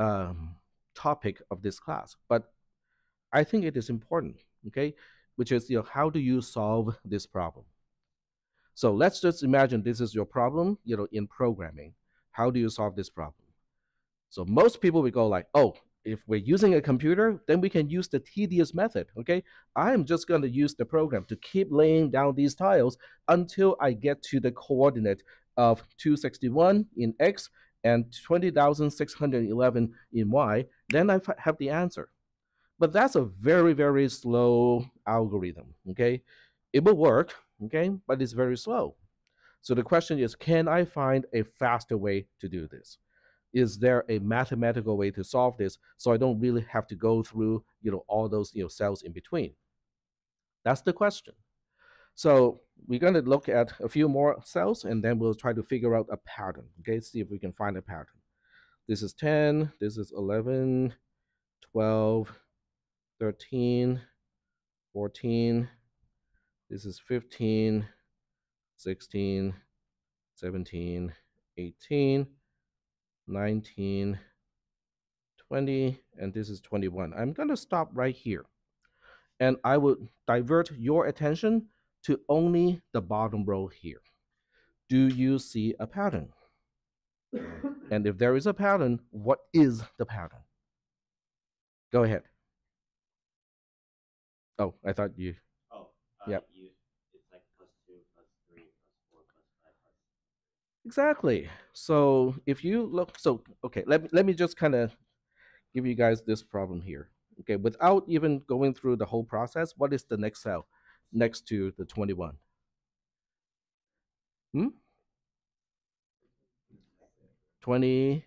topic of this class, but I think it is important, okay? Which is, how do you solve this problem? So let's just imagine this is your problem, in programming. How do you solve this problem? So most people would go like, oh, if we're using a computer, then we can use the tedious method, okay? I'm just going to use the program to keep laying down these tiles until I get to the coordinate of 261 in X and 20,611 in Y. Then I have the answer. But that's a very, very slow algorithm, okay? It will work, okay, but it's very slow. So the question is, can I find a faster way to do this? Is there a mathematical way to solve this so I don't really have to go through all those cells in between? That's the question. So we're going to look at a few more cells and then we'll try to figure out a pattern. Okay, see if we can find a pattern. This is 10, this is 11, 12, 13, 14, this is 15, 16, 17, 18, 19, 20, and this is 21. I'm going to stop right here. And I will divert your attention to only the bottom row here. Do you see a pattern? And if there is a pattern, what is the pattern? Go ahead. Oh, I thought you. Oh, yep. It's like +2, +3, +4, +5, Exactly. So if you look, so okay, let me just kind of give you guys this problem here. Okay, without even going through the whole process, what is the next cell? next to the 21? Hmm? 20,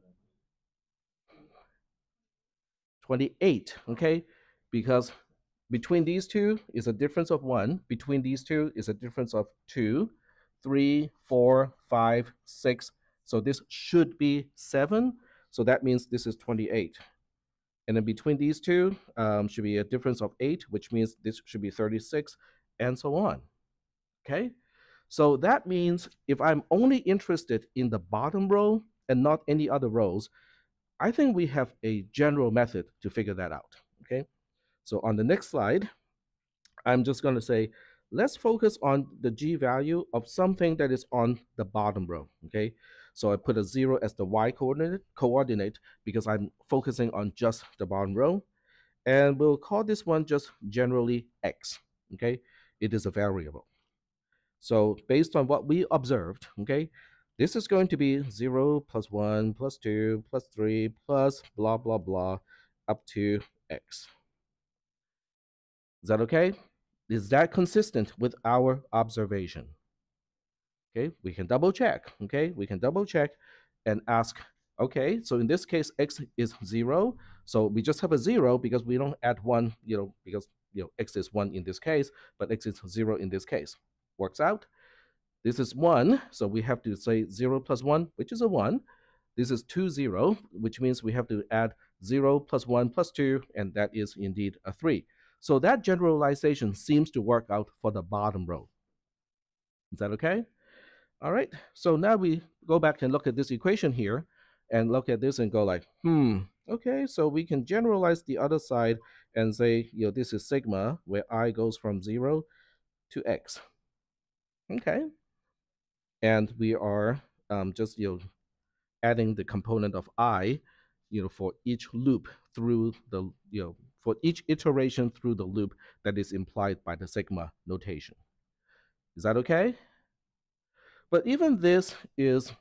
28, okay? Because between these two is a difference of 1. Between these two is a difference of 2, 3, 4, 5, 6. So this should be 7. So that means this is 28. And then between these two should be a difference of 8, which means this should be 36, and so on. Okay? So that means if I'm only interested in the bottom row and not any other rows, I think we have a general method to figure that out. Okay? So on the next slide, I'm just going to say, let's focus on the G value of something that is on the bottom row. Okay? So I put a 0 as the Y coordinate because I'm focusing on just the bottom row. And we'll call this one just generally X. Okay? It is a variable. So based on what we observed, okay, this is going to be 0 plus 1 plus 2 plus 3 plus blah, blah, blah up to X. Is that okay? Is that consistent with our observation? Okay, we can double check. Okay, we can double check and ask, okay, so in this case, X is 0. So we just have a 0 because we don't add 1, because X is 1 in this case, but X is 0 in this case. Works out. This is 1, so we have to say 0 plus 1, which is a 1. This is 2, 0, which means we have to add 0 plus 1 plus 2, and that is indeed a 3. So that generalization seems to work out for the bottom row. Is that okay? All right, so now we go back and look at this equation here and look at this and go like, okay, so we can generalize the other side and say, this is sigma, where I goes from 0 to X. Okay. And we are just adding the component of I for each loop through the for each iteration through the loop that is implied by the sigma notation. Is that okay? But even this is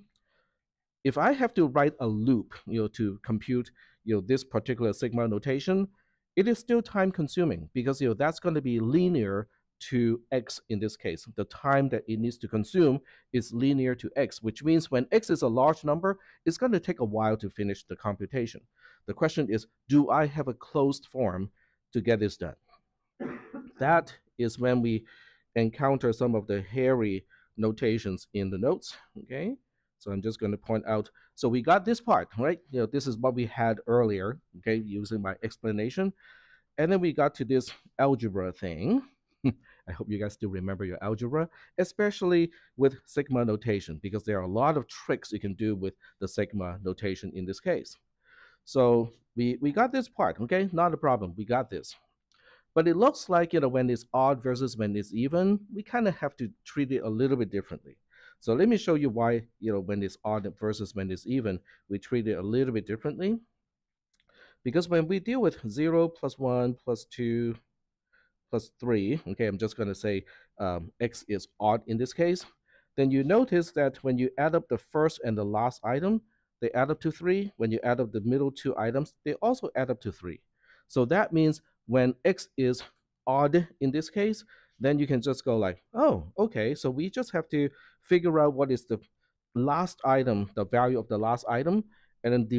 if I have to write a loop to compute this particular sigma notation, it is still time consuming because that's going to be linear to X in this case. The time that it needs to consume is linear to X, which means when X is a large number, it's going to take a while to finish the computation. The question is, do I have a closed form to get this done? That is when we encounter some of the hairy notations in the notes, okay? So I'm just going to point out. So we got this part, right? This is what we had earlier, okay, using my explanation. And then we got to this algebra thing. I hope you guys still remember your algebra, especially with sigma notation, because there are a lot of tricks you can do with the sigma notation in this case. So we got this part, okay? Not a problem. We got this. But it looks like, when it's odd versus when it's even, we kind of have to treat it a little bit differently. So let me show you why, when it's odd versus when it's even, we treat it a little bit differently. Because when we deal with 0 plus 1 plus 2 plus 3, okay, I'm just going to say X is odd in this case, then you notice that when you add up the first and the last item, they add up to 3. When you add up the middle two items, they also add up to 3. So that means when X is odd in this case, then you can just go like, oh, okay, so we just have to figure out what is the last item, the value of the last item, and then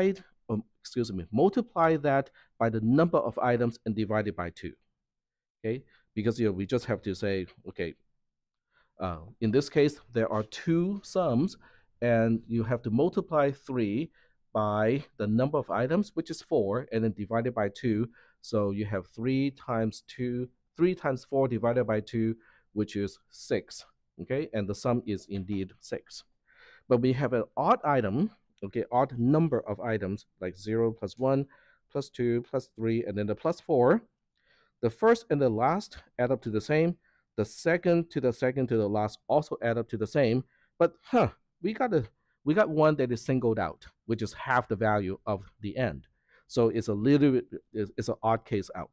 multiply that by the number of items and divide it by 2. Okay, because we just have to say, okay, in this case, there are 2 sums, and you have to multiply 3 by the number of items, which is 4, and then divide it by 2. So you have 3 times 4 divided by 2, which is 6. Okay, and the sum is indeed 6. But we have an odd item, okay, odd number of items, like 0 plus 1 plus 2 plus 3, and then the plus 4. The first and the last add up to the same. The second to the last also add up to the same. But we got one that is singled out, which is half the value of the end. So it's a little bit, it's an odd case out.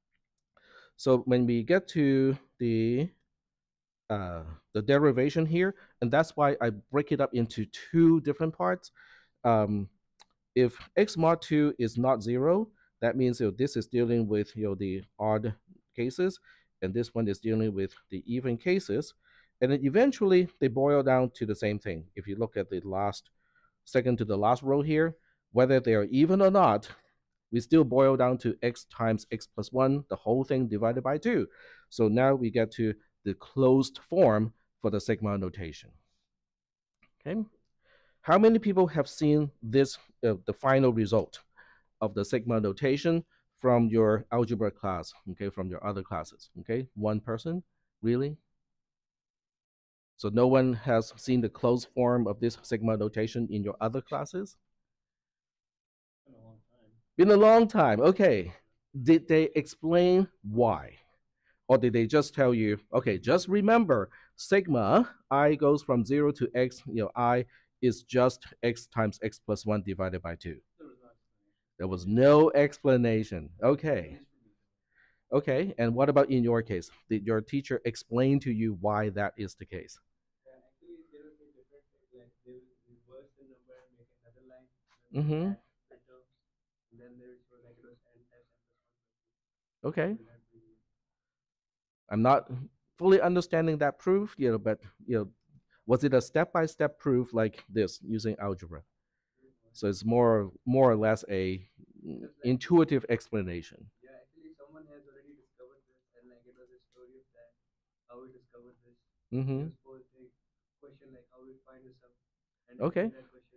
So when we get to the derivation here, and that's why I break it up into 2 different parts. If x mod 2 is not 0, that means this is dealing with the odd cases. and this one is dealing with the even cases. And then eventually they boil down to the same thing. If you look at the last second to the last row here, whether they are even or not, we still boil down to x times x plus 1, the whole thing divided by 2. So now we get to the closed form for the sigma notation. Okay. How many people have seen this, the final result of the sigma notation from your algebra class, okay, from your other classes? Okay, one person? Really? So no one has seen the closed form of this sigma notation in your other classes? Been a long time. Okay. Did they explain why? Or did they just tell you, okay, just remember sigma I goes from 0 to x, I is just x times x plus 1 divided by 2? There was no explanation. Okay. Okay. And what about in your case? Did your teacher explain to you why that is the case? Mm-hmm. Okay. I'm not fully understanding that proof, but was it a step-by-step proof like this using algebra? So it's more or less a intuitive explanation. Mm-hmm. Okay.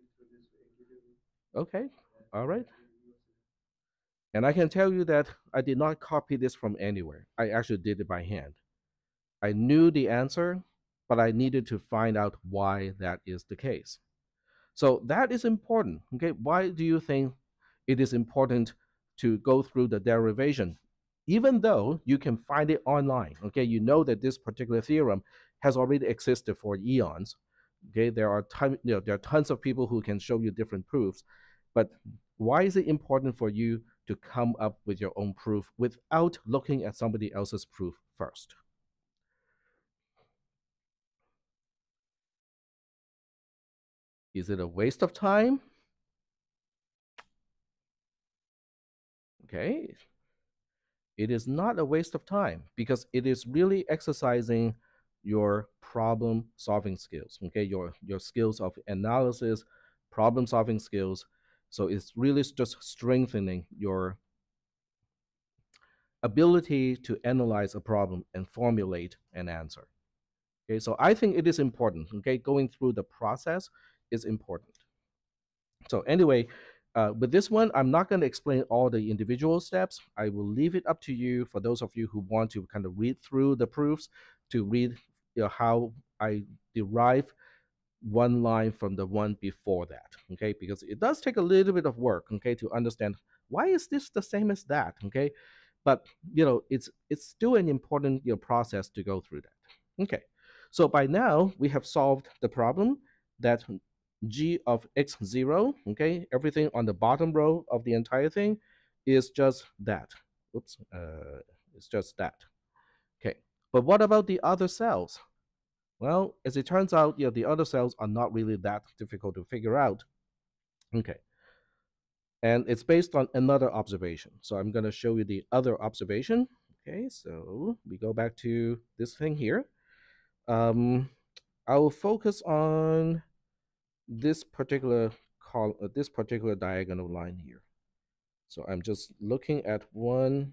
Okay. All right. And I can tell you that I did not copy this from anywhere. I actually did it by hand. I knew the answer, but I needed to find out why that is the case. So that is important. Okay, why do you think it is important to go through the derivation, even though you can find it online? Okay, you know that this particular theorem has already existed for eons. Okay, there are tons of people who can show you different proofs, but why is it important for you to come up with your own proof without looking at somebody else's proof first? Is it a waste of time? Okay, it is not a waste of time because it is really exercising your problem solving skills, okay, your skills of analysis, problem solving skills. So it's really just strengthening your ability to analyze a problem and formulate an answer. Okay, so I think it is important. Okay, going through the process is important. So anyway, with this one, I'm not going to explain all the individual steps. I will leave it up to you for those of you who want to kind of read through the proofs to read how I derive one line from the one before that. Okay, because it does take a little bit of work. Okay, to understand why is this the same as that. Okay, but it's still an important process to go through that. Okay, so by now we have solved the problem that g of x0, okay, everything on the bottom row of the entire thing is just that. Oops, it's just that. Okay, but what about the other cells? Well, as it turns out, the other cells are not really that difficult to figure out. Okay, and it's based on another observation. So I'm going to show you the other observation. Okay, so we go back to this thing here. Um, I will focus on this particular this particular diagonal line here. So I'm just looking at one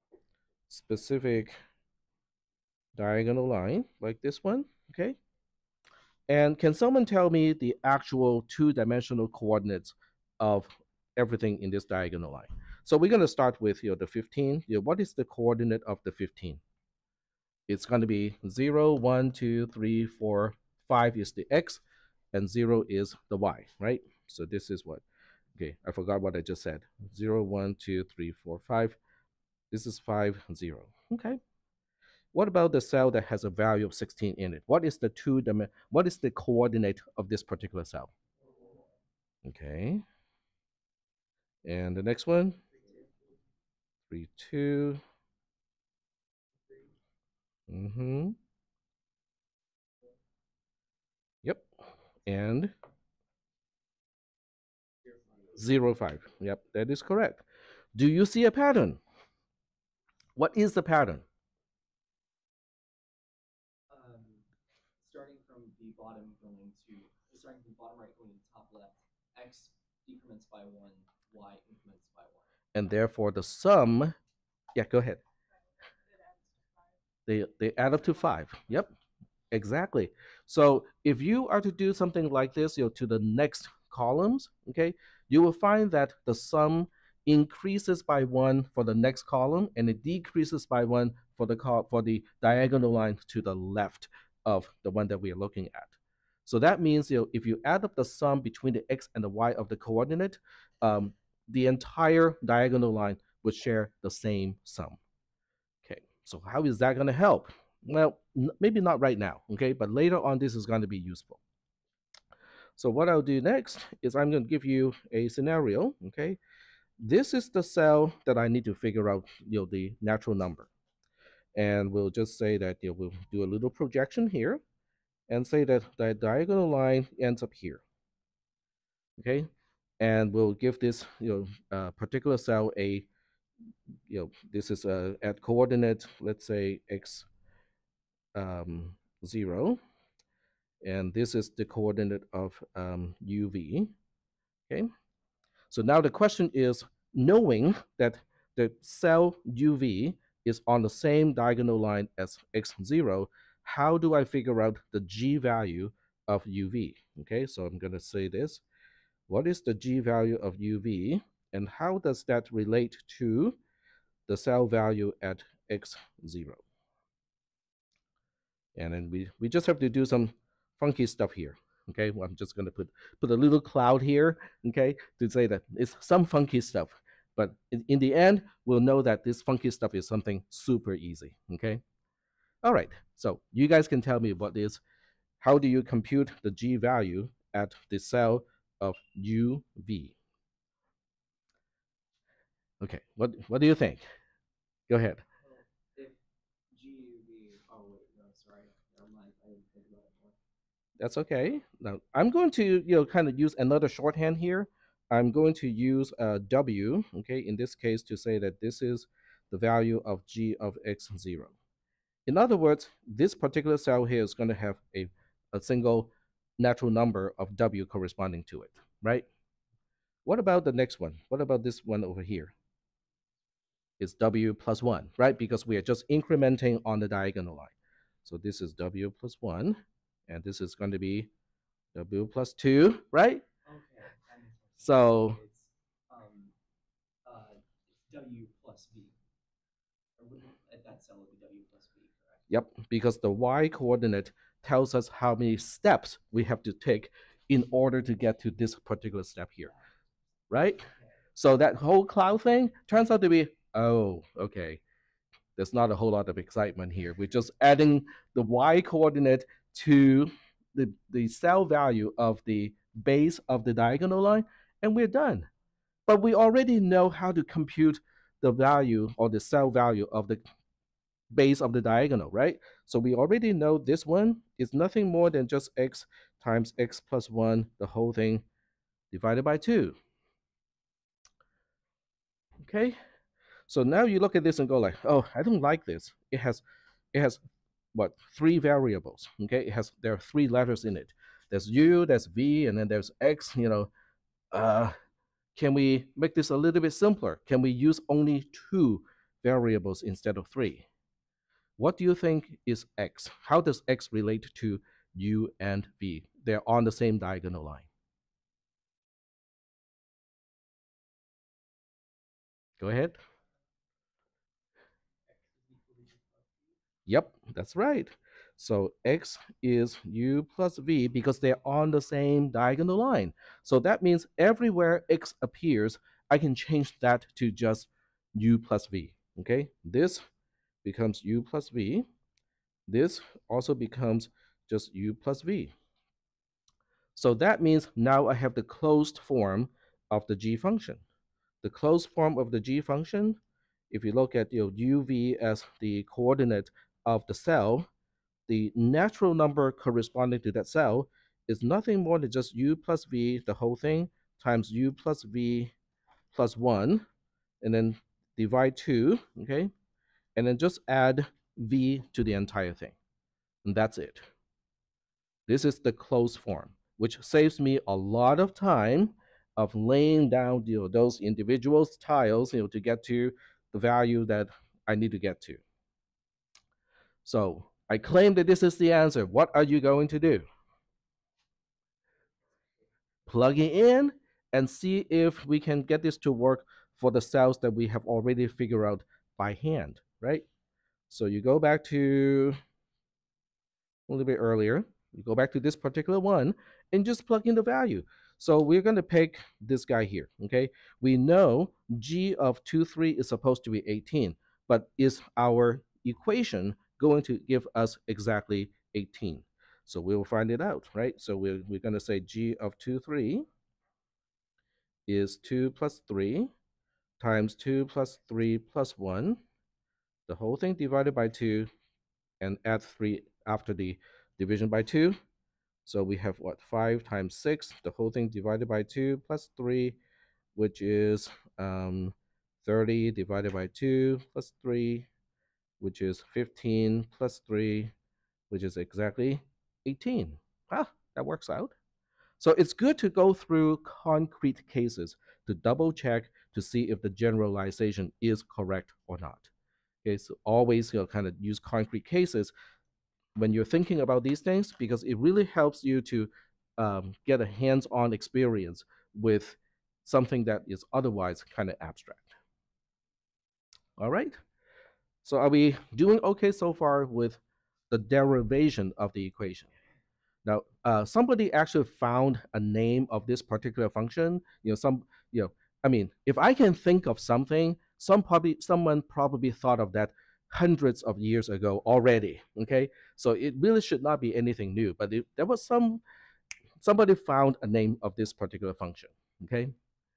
specific diagonal line like this one. Okay, and can someone tell me the actual two-dimensional coordinates of everything in this diagonal line? So we're going to start with the 15. What is the coordinate of the 15? It's going to be 0, 1, 2, 3, 4, 5 is the x, and 0 is the y, right? So this is what? Okay, I forgot what I just said. 0, 1, 2, 3, 4, 5. This is 5, 0. Okay. What about the cell that has a value of 16 in it? What is the coordinate of this particular cell? Okay. And the next one? 3, 2. Mm-hmm. Yep. And 0, 5. Yep, that is correct. Do you see a pattern? What is the pattern? And therefore the sum, yeah, go ahead. They add up to 5. Yep, exactly. So if you are to do something like this, to the next columns, okay, you will find that the sum increases by 1 for the next column, and it decreases by 1 for the diagonal line to the left of the one that we are looking at. So that means, if you add up the sum between the x and the y of the coordinate, um, the entire diagonal line would share the same sum. Okay, so how is that going to help? Well, maybe not right now, okay, but later on this is going to be useful. So what I'll do next is I'm going to give you a scenario, okay? This is the cell that I need to figure out, the natural number. And we'll just say that, we'll do a little projection here and say that the diagonal line ends up here, okay? And we'll give this, particular cell a, this is at coordinate, let's say x 0, and this is the coordinate of uv. Okay, so now the question is, knowing that the cell uv is on the same diagonal line as x0, how do I figure out the g value of uv? Okay, so I'm going to say this. What is the g value of uv, and how does that relate to the cell value at x0? And then we just have to do some funky stuff here. Okay, well, I'm just going to put a little cloud here, okay, to say that it's some funky stuff. But in the end, we'll know that this funky stuff is something super easy. Okay, all right. So you guys can tell me what is, how do you compute the g value at the cell of uv? Okay, what do you think? Go ahead. That's okay. Now I'm going to kind of use another shorthand here. I'm going to use w, okay, in this case to say that this is the value of g of x0. In other words, this particular cell here is going to have a single natural number of w corresponding to it, right? What about the next one? What about this one over here? It's w plus 1, right? Because we are just incrementing on the diagonal line. So this is w plus 1, and this is going to be w plus 2, right? So, yep, because the y coordinate tells us how many steps we have to take in order to get to this particular step here, right? So that whole cloud thing turns out to be, oh, okay, there's not a whole lot of excitement here. We're just adding the y coordinate to the cell value of the base of the diagonal line, and we're done. But we already know how to compute the value or the cell value of the base of the diagonal, right? So we already know this one is nothing more than just x times x plus 1, the whole thing divided by 2. Okay? So now you look at this and go like, oh, I don't like this. It has what, 3 variables. Okay, there are 3 letters in it. There's u, there's v, and then there's x. Can we make this a little bit simpler? Can we use only 2 variables instead of 3? What do you think is x? How does x relate to u and v? They're on the same diagonal line. Go ahead. Yep, that's right. So x is u plus v because they're on the same diagonal line. So that means everywhere x appears, I can change that to just u plus v. Okay, this becomes u plus v. This also becomes just u plus v. So that means now I have the closed form of the g function. The closed form of the g function, if you look at uv as the coordinate of the cell, the natural number corresponding to that cell is nothing more than just u plus v, the whole thing, times u plus v plus 1, and then divide 2, okay? And then just add v to the entire thing. And that's it. This is the closed form. which saves me a lot of time of laying down those individual tiles to get to the value that I need to get to. So I claim that this is the answer. What are you going to do? Plug it in and see if we can get this to work for the cells that we have already figured out by hand, right? So you go back to a little bit earlier, you go back to this particular one and just plug in the value. So we're going to pick this guy here, okay? We know g of 2, 3 is supposed to be 18, but is our equation going to give us exactly 18? So we'll find it out, right? So we're going to say g of 2, 3 is 2 plus 3 times 2 plus 3 plus 1, the whole thing divided by 2, and add 3 after the division by 2. So we have what? 5 times 6, the whole thing divided by 2 plus 3, which is 30 divided by 2 plus 3, which is 15 plus 3, which is exactly 18. Ah, that works out. So it's good to go through concrete cases to double check to see if the generalization is correct or not. Okay, so always kind of use concrete cases when you're thinking about these things because it really helps you to get a hands-on experience with something that is otherwise kind of abstract. All right. So are we doing okay so far with the derivation of the equation? Now, somebody actually found a name of this particular function. I mean, if I can think of something, someone probably thought of that hundreds of years ago already. Okay, so it really should not be anything new. But there was somebody found a name of this particular function. Okay,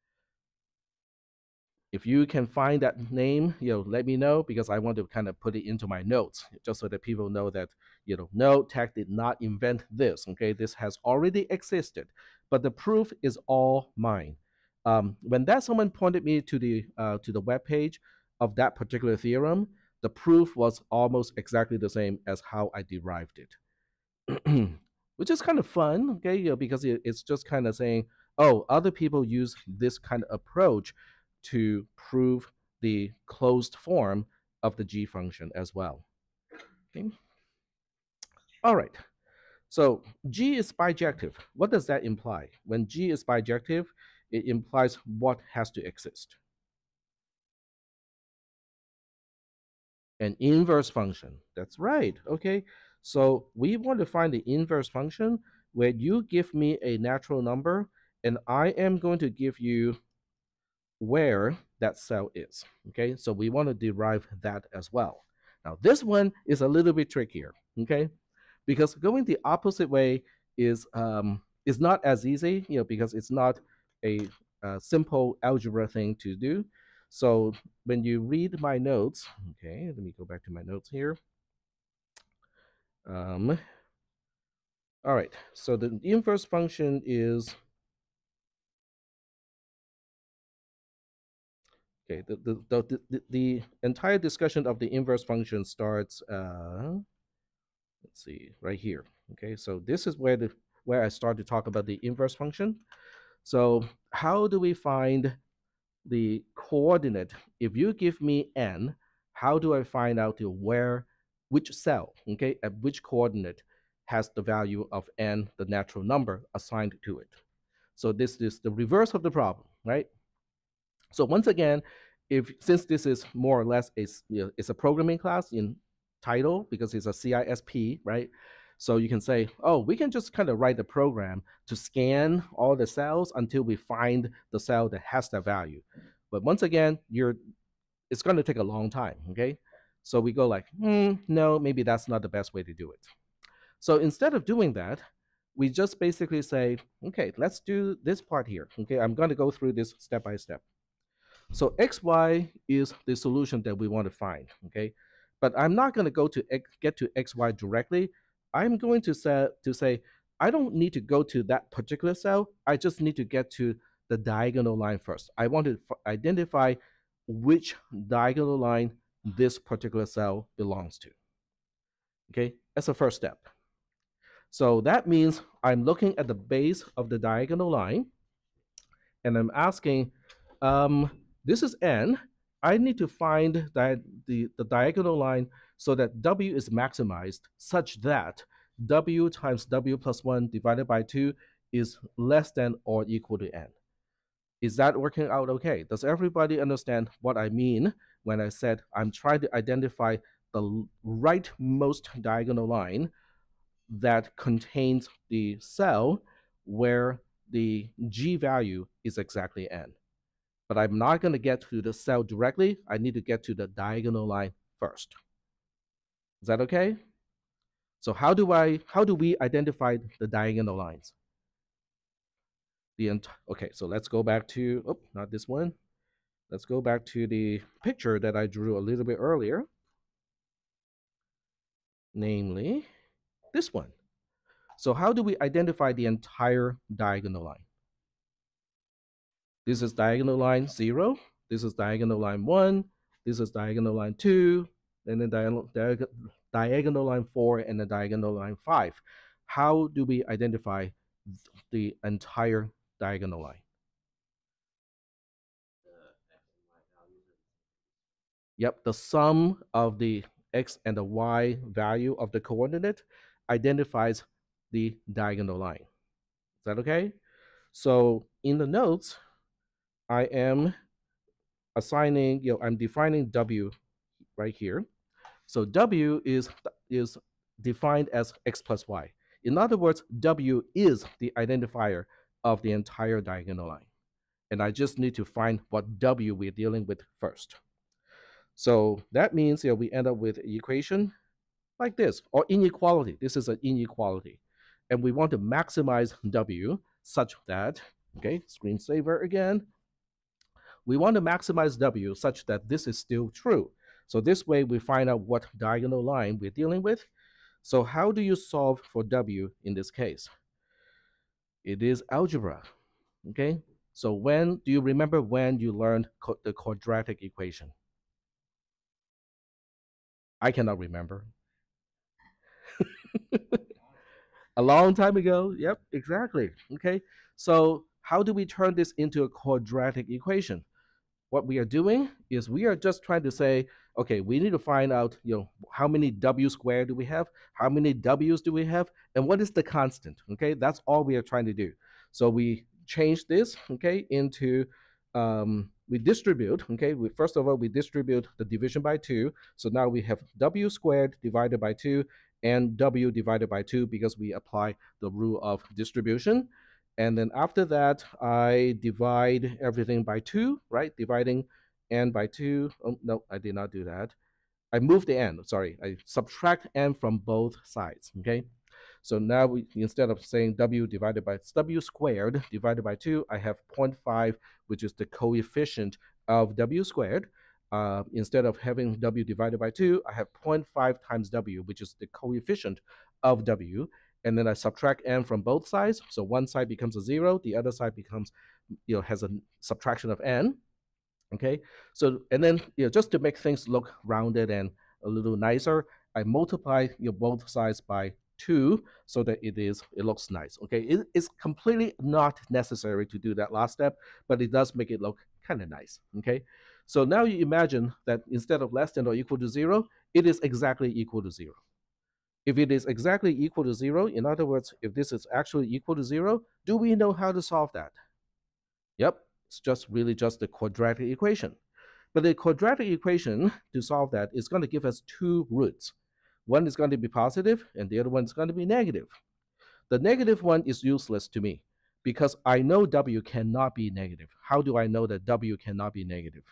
if you can find that name, let me know because I want to kind of put it into my notes just so that people know that, no, tech did not invent this. Okay, this has already existed, but the proof is all mine. When that someone pointed me to the web page of that particular theorem, the proof was almost exactly the same as how I derived it. Which is kind of fun, okay? Because it's just kind of saying, oh, other people use this kind of approach to prove the closed form of the g function as well. Okay. All right. So g is bijective. What does that imply? When g is bijective, it implies what has to exist. An inverse function. That's right. Okay. So we want to find the inverse function where you give me a natural number and I am going to give you where that cell is. Okay. So we want to derive that as well. Now this one is a little bit trickier. Okay. Because going the opposite way is not as easy, because it's not a simple algebra thing to do. So when you read my notes, okay, let me go back to my notes here. All right, so the inverse function is, okay, the entire discussion of the inverse function starts, let's see, right here. Okay, so this is where I start to talk about the inverse function. So how do we find the coordinate? If you give me n, how do I find out which cell, okay, at which coordinate has the value of n, the natural number, assigned to it? So this is the reverse of the problem, right? So once again, since this is more or less it's a programming class in title because it's a CISP, right? So you can say, oh, we can just kind of write the program to scan all the cells until we find the cell that has that value. But once again, it's going to take a long time, okay? So we go like, no, maybe that's not the best way to do it. So instead of doing that, we just basically say, okay, let's do this part here. Okay, I'm going to go through this step by step. So xy is the solution that we want to find, okay? But I'm not going to go to get to xy directly. I'm going to say, I don't need to go to that particular cell. I just need to get to the diagonal line first. I want to identify which diagonal line this particular cell belongs to. Okay, that's the first step. So that means I'm looking at the base of the diagonal line, and I'm asking, um, this is n. I need to find the diagonal line so that w is maximized such that w times w plus 1 divided by 2 is less than or equal to n. Is that working out okay? Does everybody understand what I mean when I said I'm trying to identify the rightmost diagonal line that contains the cell where the G value is exactly n? But I'm not going to get to the cell directly. I need to get to the diagonal line first. Is that okay? So how do we identify the diagonal lines? Okay, so let's go back to, oh, not this one. Let's go back to the picture that I drew a little bit earlier, namely this one. So how do we identify the entire diagonal line? This is diagonal line 0. This is diagonal line 1. This is diagonal line 2. And then diagonal line 4 and the diagonal line 5. How do we identify the entire diagonal line? Yep, the sum of the x and the y value of the coordinate identifies the diagonal line. Is that okay? So in the notes, I am assigning, I'm defining w right here. So w is defined as x plus y. In other words, w is the identifier of the entire diagonal line. And I just need to find what w we're dealing with first. So that means we end up with an equation like this, or inequality. This is an inequality. And we want to maximize w such that, okay, screensaver again. We want to maximize w such that this is still true. So this way we find out what diagonal line we're dealing with. So how do you solve for w in this case? It is algebra, okay? So do you remember when you learned the quadratic equation? I cannot remember. A long time ago. Yep, exactly. Okay. So how do we turn this into a quadratic equation? What we are doing is we are just trying to say, okay, we need to find out, how many w squared do we have? How many w's do we have? And what is the constant? Okay, that's all we are trying to do. So we change this, okay, into we distribute, okay, first of all, we distribute the division by 2. So now we have w squared divided by 2 and w divided by 2 because we apply the rule of distribution. And then after that, I divide everything by 2, right? Dividing n by 2. Oh, no, I did not do that. I moved the n, sorry. I subtract n from both sides, okay? So now instead of saying w divided by w squared divided by 2, I have 0.5, which is the coefficient of w squared. Instead of having w divided by 2, I have 0.5 times w, which is the coefficient of w. And then I subtract n from both sides. So one side becomes a 0, the other side becomes, has a subtraction of n. Okay, so and then just to make things look rounded and a little nicer, I multiply both sides by 2 so that it looks nice. Okay, it's completely not necessary to do that last step, but it does make it look kind of nice. Okay, so now you imagine that instead of less than or equal to 0, it is exactly equal to 0. If it is exactly equal to 0, in other words, if this is actually equal to 0, do we know how to solve that? Yep, it's just really just the quadratic equation. But the quadratic equation, to solve that, is going to give us 2 roots. One is going to be positive, and the other one is going to be negative. The negative one is useless to me because I know w cannot be negative. How do I know that w cannot be negative?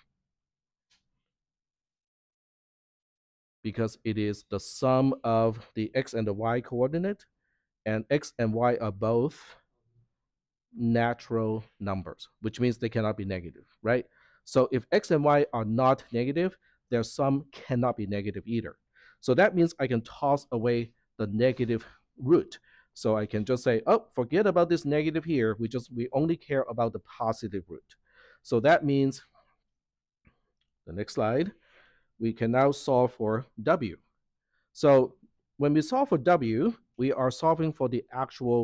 Because it is the sum of the x and the y coordinate, and x and y are both natural numbers, which means they cannot be negative, right? So if x and y are not negative, their sum cannot be negative either. So that means I can toss away the negative root. So I can just say, oh, forget about this negative here. We only care about the positive root. So that means, the next slide, we can now solve for w. So when we solve for w, we are solving for the actual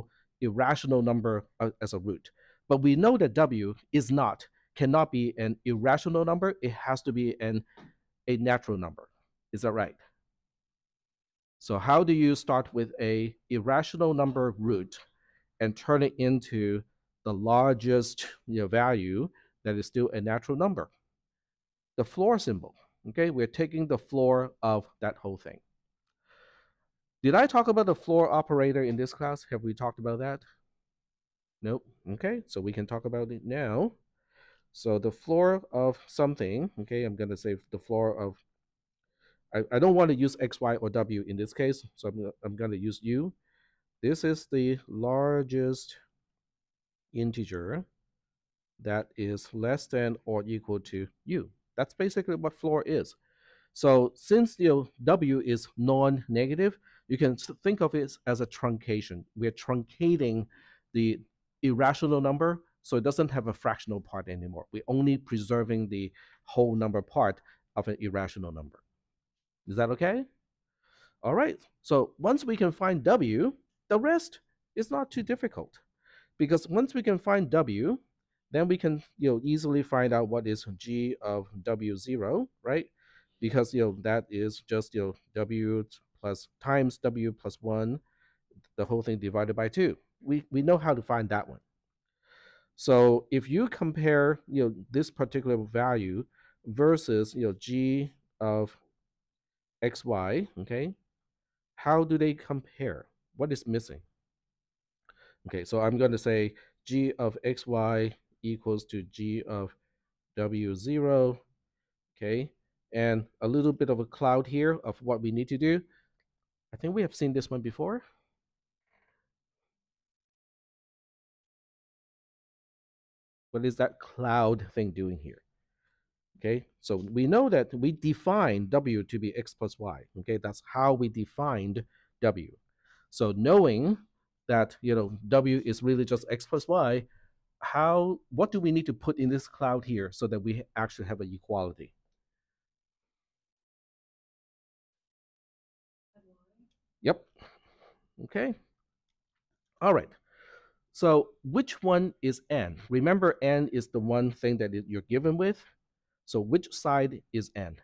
irrational number as a root. But we know that W is not, cannot be an irrational number. It has to be a natural number. Is that right? So how do you start with a irrational number root and turn it into the largest value that is still a natural number? The floor symbol. Okay, we're taking the floor of that whole thing. Did I talk about the floor operator in this class? Have we talked about that? Nope. Okay, so we can talk about it now. So the floor of something, okay, I'm going to say the floor of, I don't want to use X, Y, or W in this case, so I'm going to use U. This is the largest integer that is less than or equal to U. That's basically what floor is. So since W is non-negative, you can think of it as a truncation. We're truncating the irrational number, so it doesn't have a fractional part anymore. We're only preserving the whole number part of an irrational number. Is that okay? All right. So once we can find W, the rest is not too difficult, because once we can find W, then we can easily find out what is G of W0, right? Because that is just W plus times W plus 1, the whole thing divided by 2. We know how to find that one. So if you compare this particular value versus G of xy, okay, how do they compare? What is missing? Okay, so I'm going to say G of xy equals to G of W0, okay, and a little bit of a cloud here of what we need to do. I think we have seen this one before. What is that cloud thing doing here? Okay, so we know that we define W to be x plus y. Okay, that's how we defined W. So knowing that W is really just x plus y, what do we need to put in this cloud here so that we actually have an equality? Yep. Okay. All right. So which one is n? Remember, n is the one thing that you're given with. So which side is n?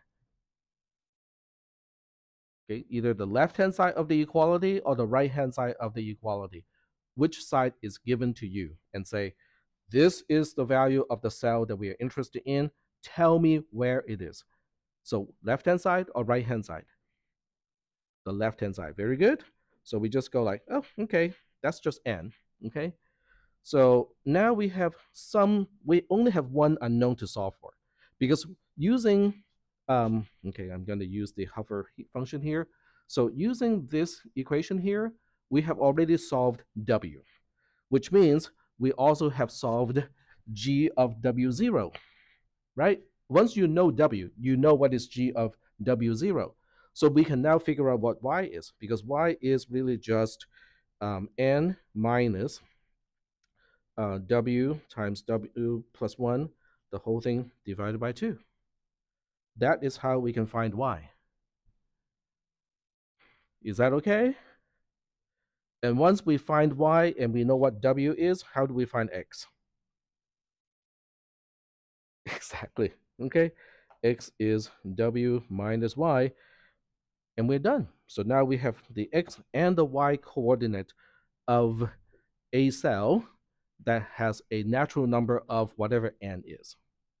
Okay, either the left-hand side of the equality or the right-hand side of the equality. Which side is given to you? And say, this is the value of the cell that we are interested in. Tell me where it is. So left-hand side or right-hand side? The left-hand side. Very good. So we just go like, oh, okay, that's just n. Okay. So now we only have one unknown to solve for, because using, okay, I'm going to use the hover function here. So using this equation here, we have already solved W, which means we also have solved G of W0, right? Once you know W, you know what is G of W0. So we can now figure out what Y is, because Y is really just n minus W times W plus 1, the whole thing divided by 2. That is how we can find Y. Is that okay? And once we find Y and we know what W is, how do we find X? Exactly. Okay. X is W minus Y, and we're done. So now we have the X and the Y coordinate of a cell that has a natural number of whatever n is.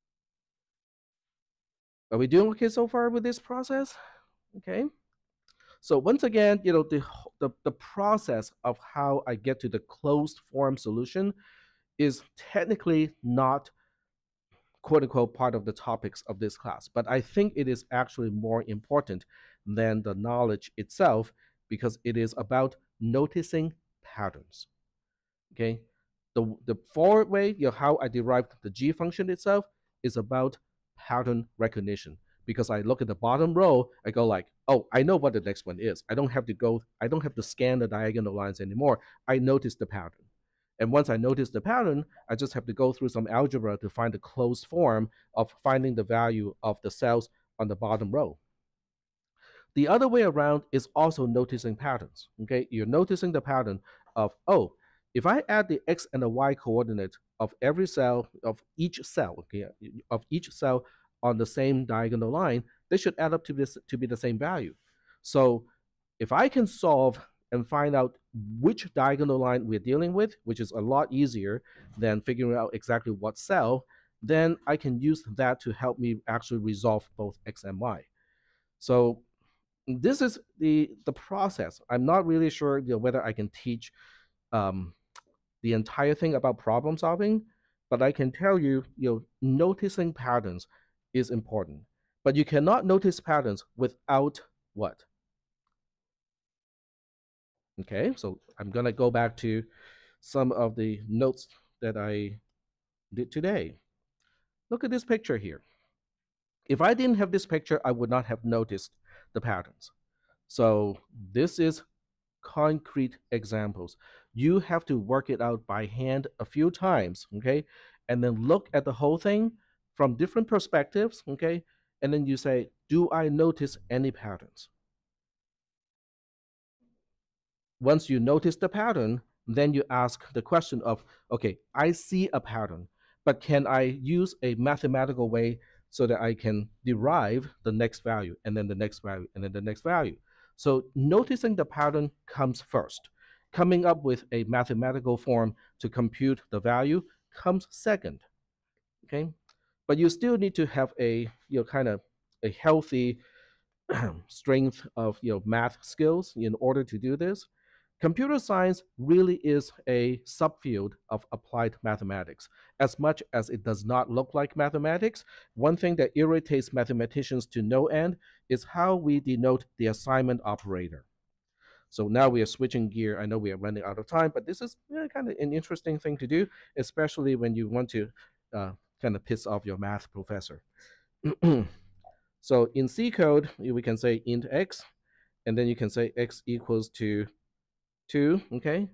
Are we doing okay so far with this process? Okay. So once again, the process of how I get to the closed form solution is technically not quote unquote part of the topics of this class, but I think it is actually more important than the knowledge itself, because it is about noticing patterns. Okay, the forward way, how I derived the G function itself, is about pattern recognition. Because I look at the bottom row, I go like, oh, I know what the next one is. I don't have to scan the diagonal lines anymore. I notice the pattern. And once I notice the pattern, I just have to go through some algebra to find the closed form of finding the value of the cells on the bottom row. The other way around is also noticing patterns. Okay, you're noticing the pattern of, oh, If I add the x and the y coordinate of every cell of each cell, okay, of each cell on the same diagonal line, they should add up to this to be the same value. So if I can solve and find out which diagonal line we're dealing with, which is a lot easier than figuring out exactly what cell, then I can use that to help me actually resolve both x and y. So this is the process. I'm not really sure, whether I can teach um, the entire thing about problem solving, but I can tell you, noticing patterns is important. But you cannot notice patterns without what? Okay, so I'm gonna go back to some of the notes that I did today. Look at this picture here. If I didn't have this picture, I would not have noticed the patterns. So this is concrete examples. You have to work it out by hand a few times, okay? And then look at the whole thing from different perspectives, okay? And then you say, do I notice any patterns? Once you notice the pattern, then you ask the question of, okay, I see a pattern, but can I use a mathematical way so that I can derive the next value and then the next value and then the next value? So noticing the pattern comes first. Coming up with a mathematical form to compute the value comes second. Okay, but you still need to have a kind of a healthy strength of math skills in order to do this. Computer science really is a subfield of applied mathematics. As much as it does not look like mathematics, one thing that irritates mathematicians to no end is how we denote the assignment operator. So now we are switching gear. I know we are running out of time, but this is kind of an interesting thing to do, especially when you want to kind of piss off your math professor. So in C code, we can say int x, and then you can say x equals to 2, okay?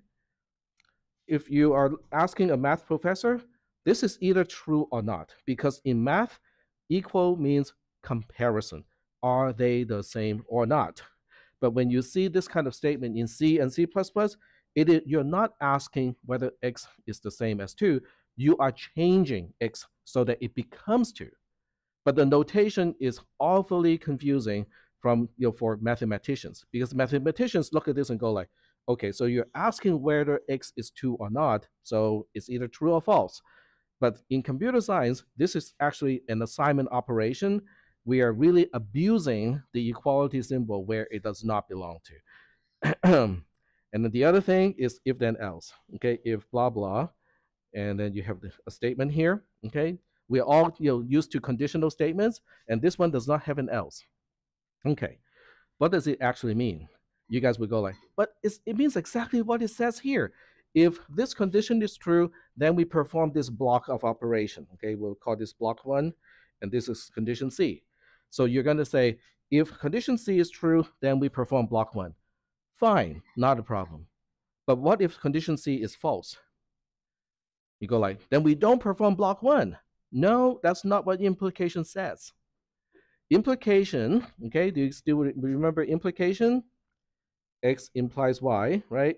If you are asking a math professor, this is either true or not, because in math, equal means comparison. Are they the same or not? But when you see this kind of statement in C and C++, you're not asking whether x is the same as 2. You are changing x so that it becomes 2. But the notation is awfully confusing for mathematicians, because mathematicians look at this and go like, okay, so you're asking whether x is 2 or not, so it's either true or false. But in computer science, this is actually an assignment operation. We are really abusing the equality symbol where it does not belong to. And then the other thing is if then else. Okay, if blah blah, and then you have a statement here. Okay, we're all used to conditional statements, and this one does not have an else. Okay, what does it actually mean? You guys would go like, but it means exactly what it says here. If this condition is true, then we perform this block of operation. Okay, we'll call this block 1, and this is condition C. So you're going to say, if condition C is true, then we perform block 1. Fine, not a problem. But what if condition C is false? You go like, then we don't perform block 1. No, that's not what implication says. Implication, okay, do you still remember implication? X implies Y, right?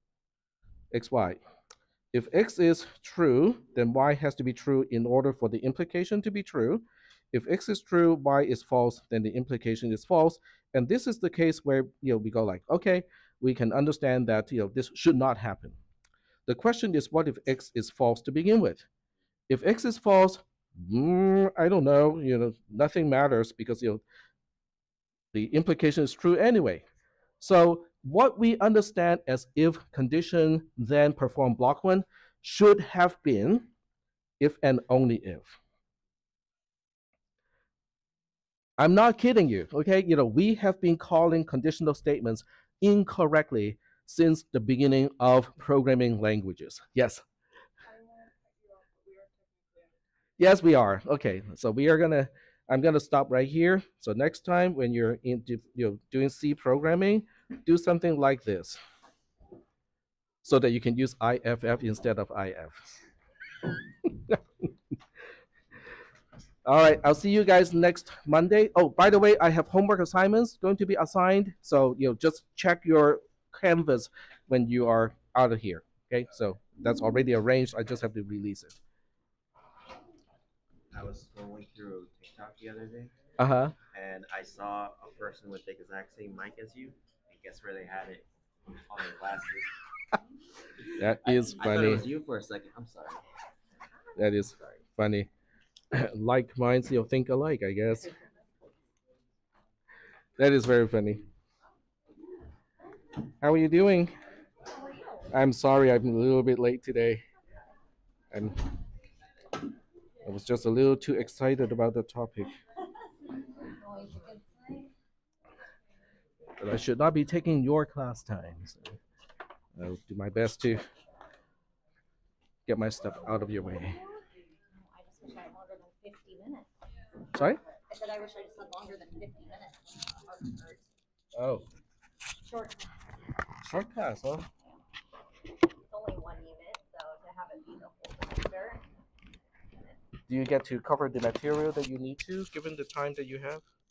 XY. If X is true, then Y has to be true in order for the implication to be true. If X is true, Y is false, then the implication is false. And this is the case where we go like, okay, we can understand that this should not happen. The question is, what if X is false to begin with? If X is false, I don't know, nothing matters because the implication is true anyway. So what we understand as if condition then perform block 1 should have been if and only if. I'm not kidding you, okay? We have been calling conditional statements incorrectly since the beginning of programming languages. Yes. Yes, we are. Okay, so I'm gonna stop right here. So next time when you're doing C programming, do something like this, so that you can use IFF instead of IF. All right, I'll see you guys next Monday. Oh, by the way, I have homework assignments going to be assigned, so just check your Canvas when you are out of here. Okay. Okay, so that's already arranged. I just have to release it. I was scrolling through TikTok the other day, Uh-huh. and I saw a person with the exact same mic as you, and guess where they had it on their glasses? That I, is I thought it funny. was you for a second. I'm sorry. That is Sorry. funny. Like minds, you'll think alike, I guess. That is very funny. How are you doing? I'm sorry, I'm a little bit late today. I'm, I was just a little too excited about the topic. But I should not be taking your class time. So I'll do my best to get my stuff out of your way. I just wish I had longer than 50 minutes. Sorry? I said I wish I just had longer than 50 minutes. Oh, Short. short class, huh? It's only one unit, so to have it be the whole semester. Do you get to cover the material that you need to, given the time that you have?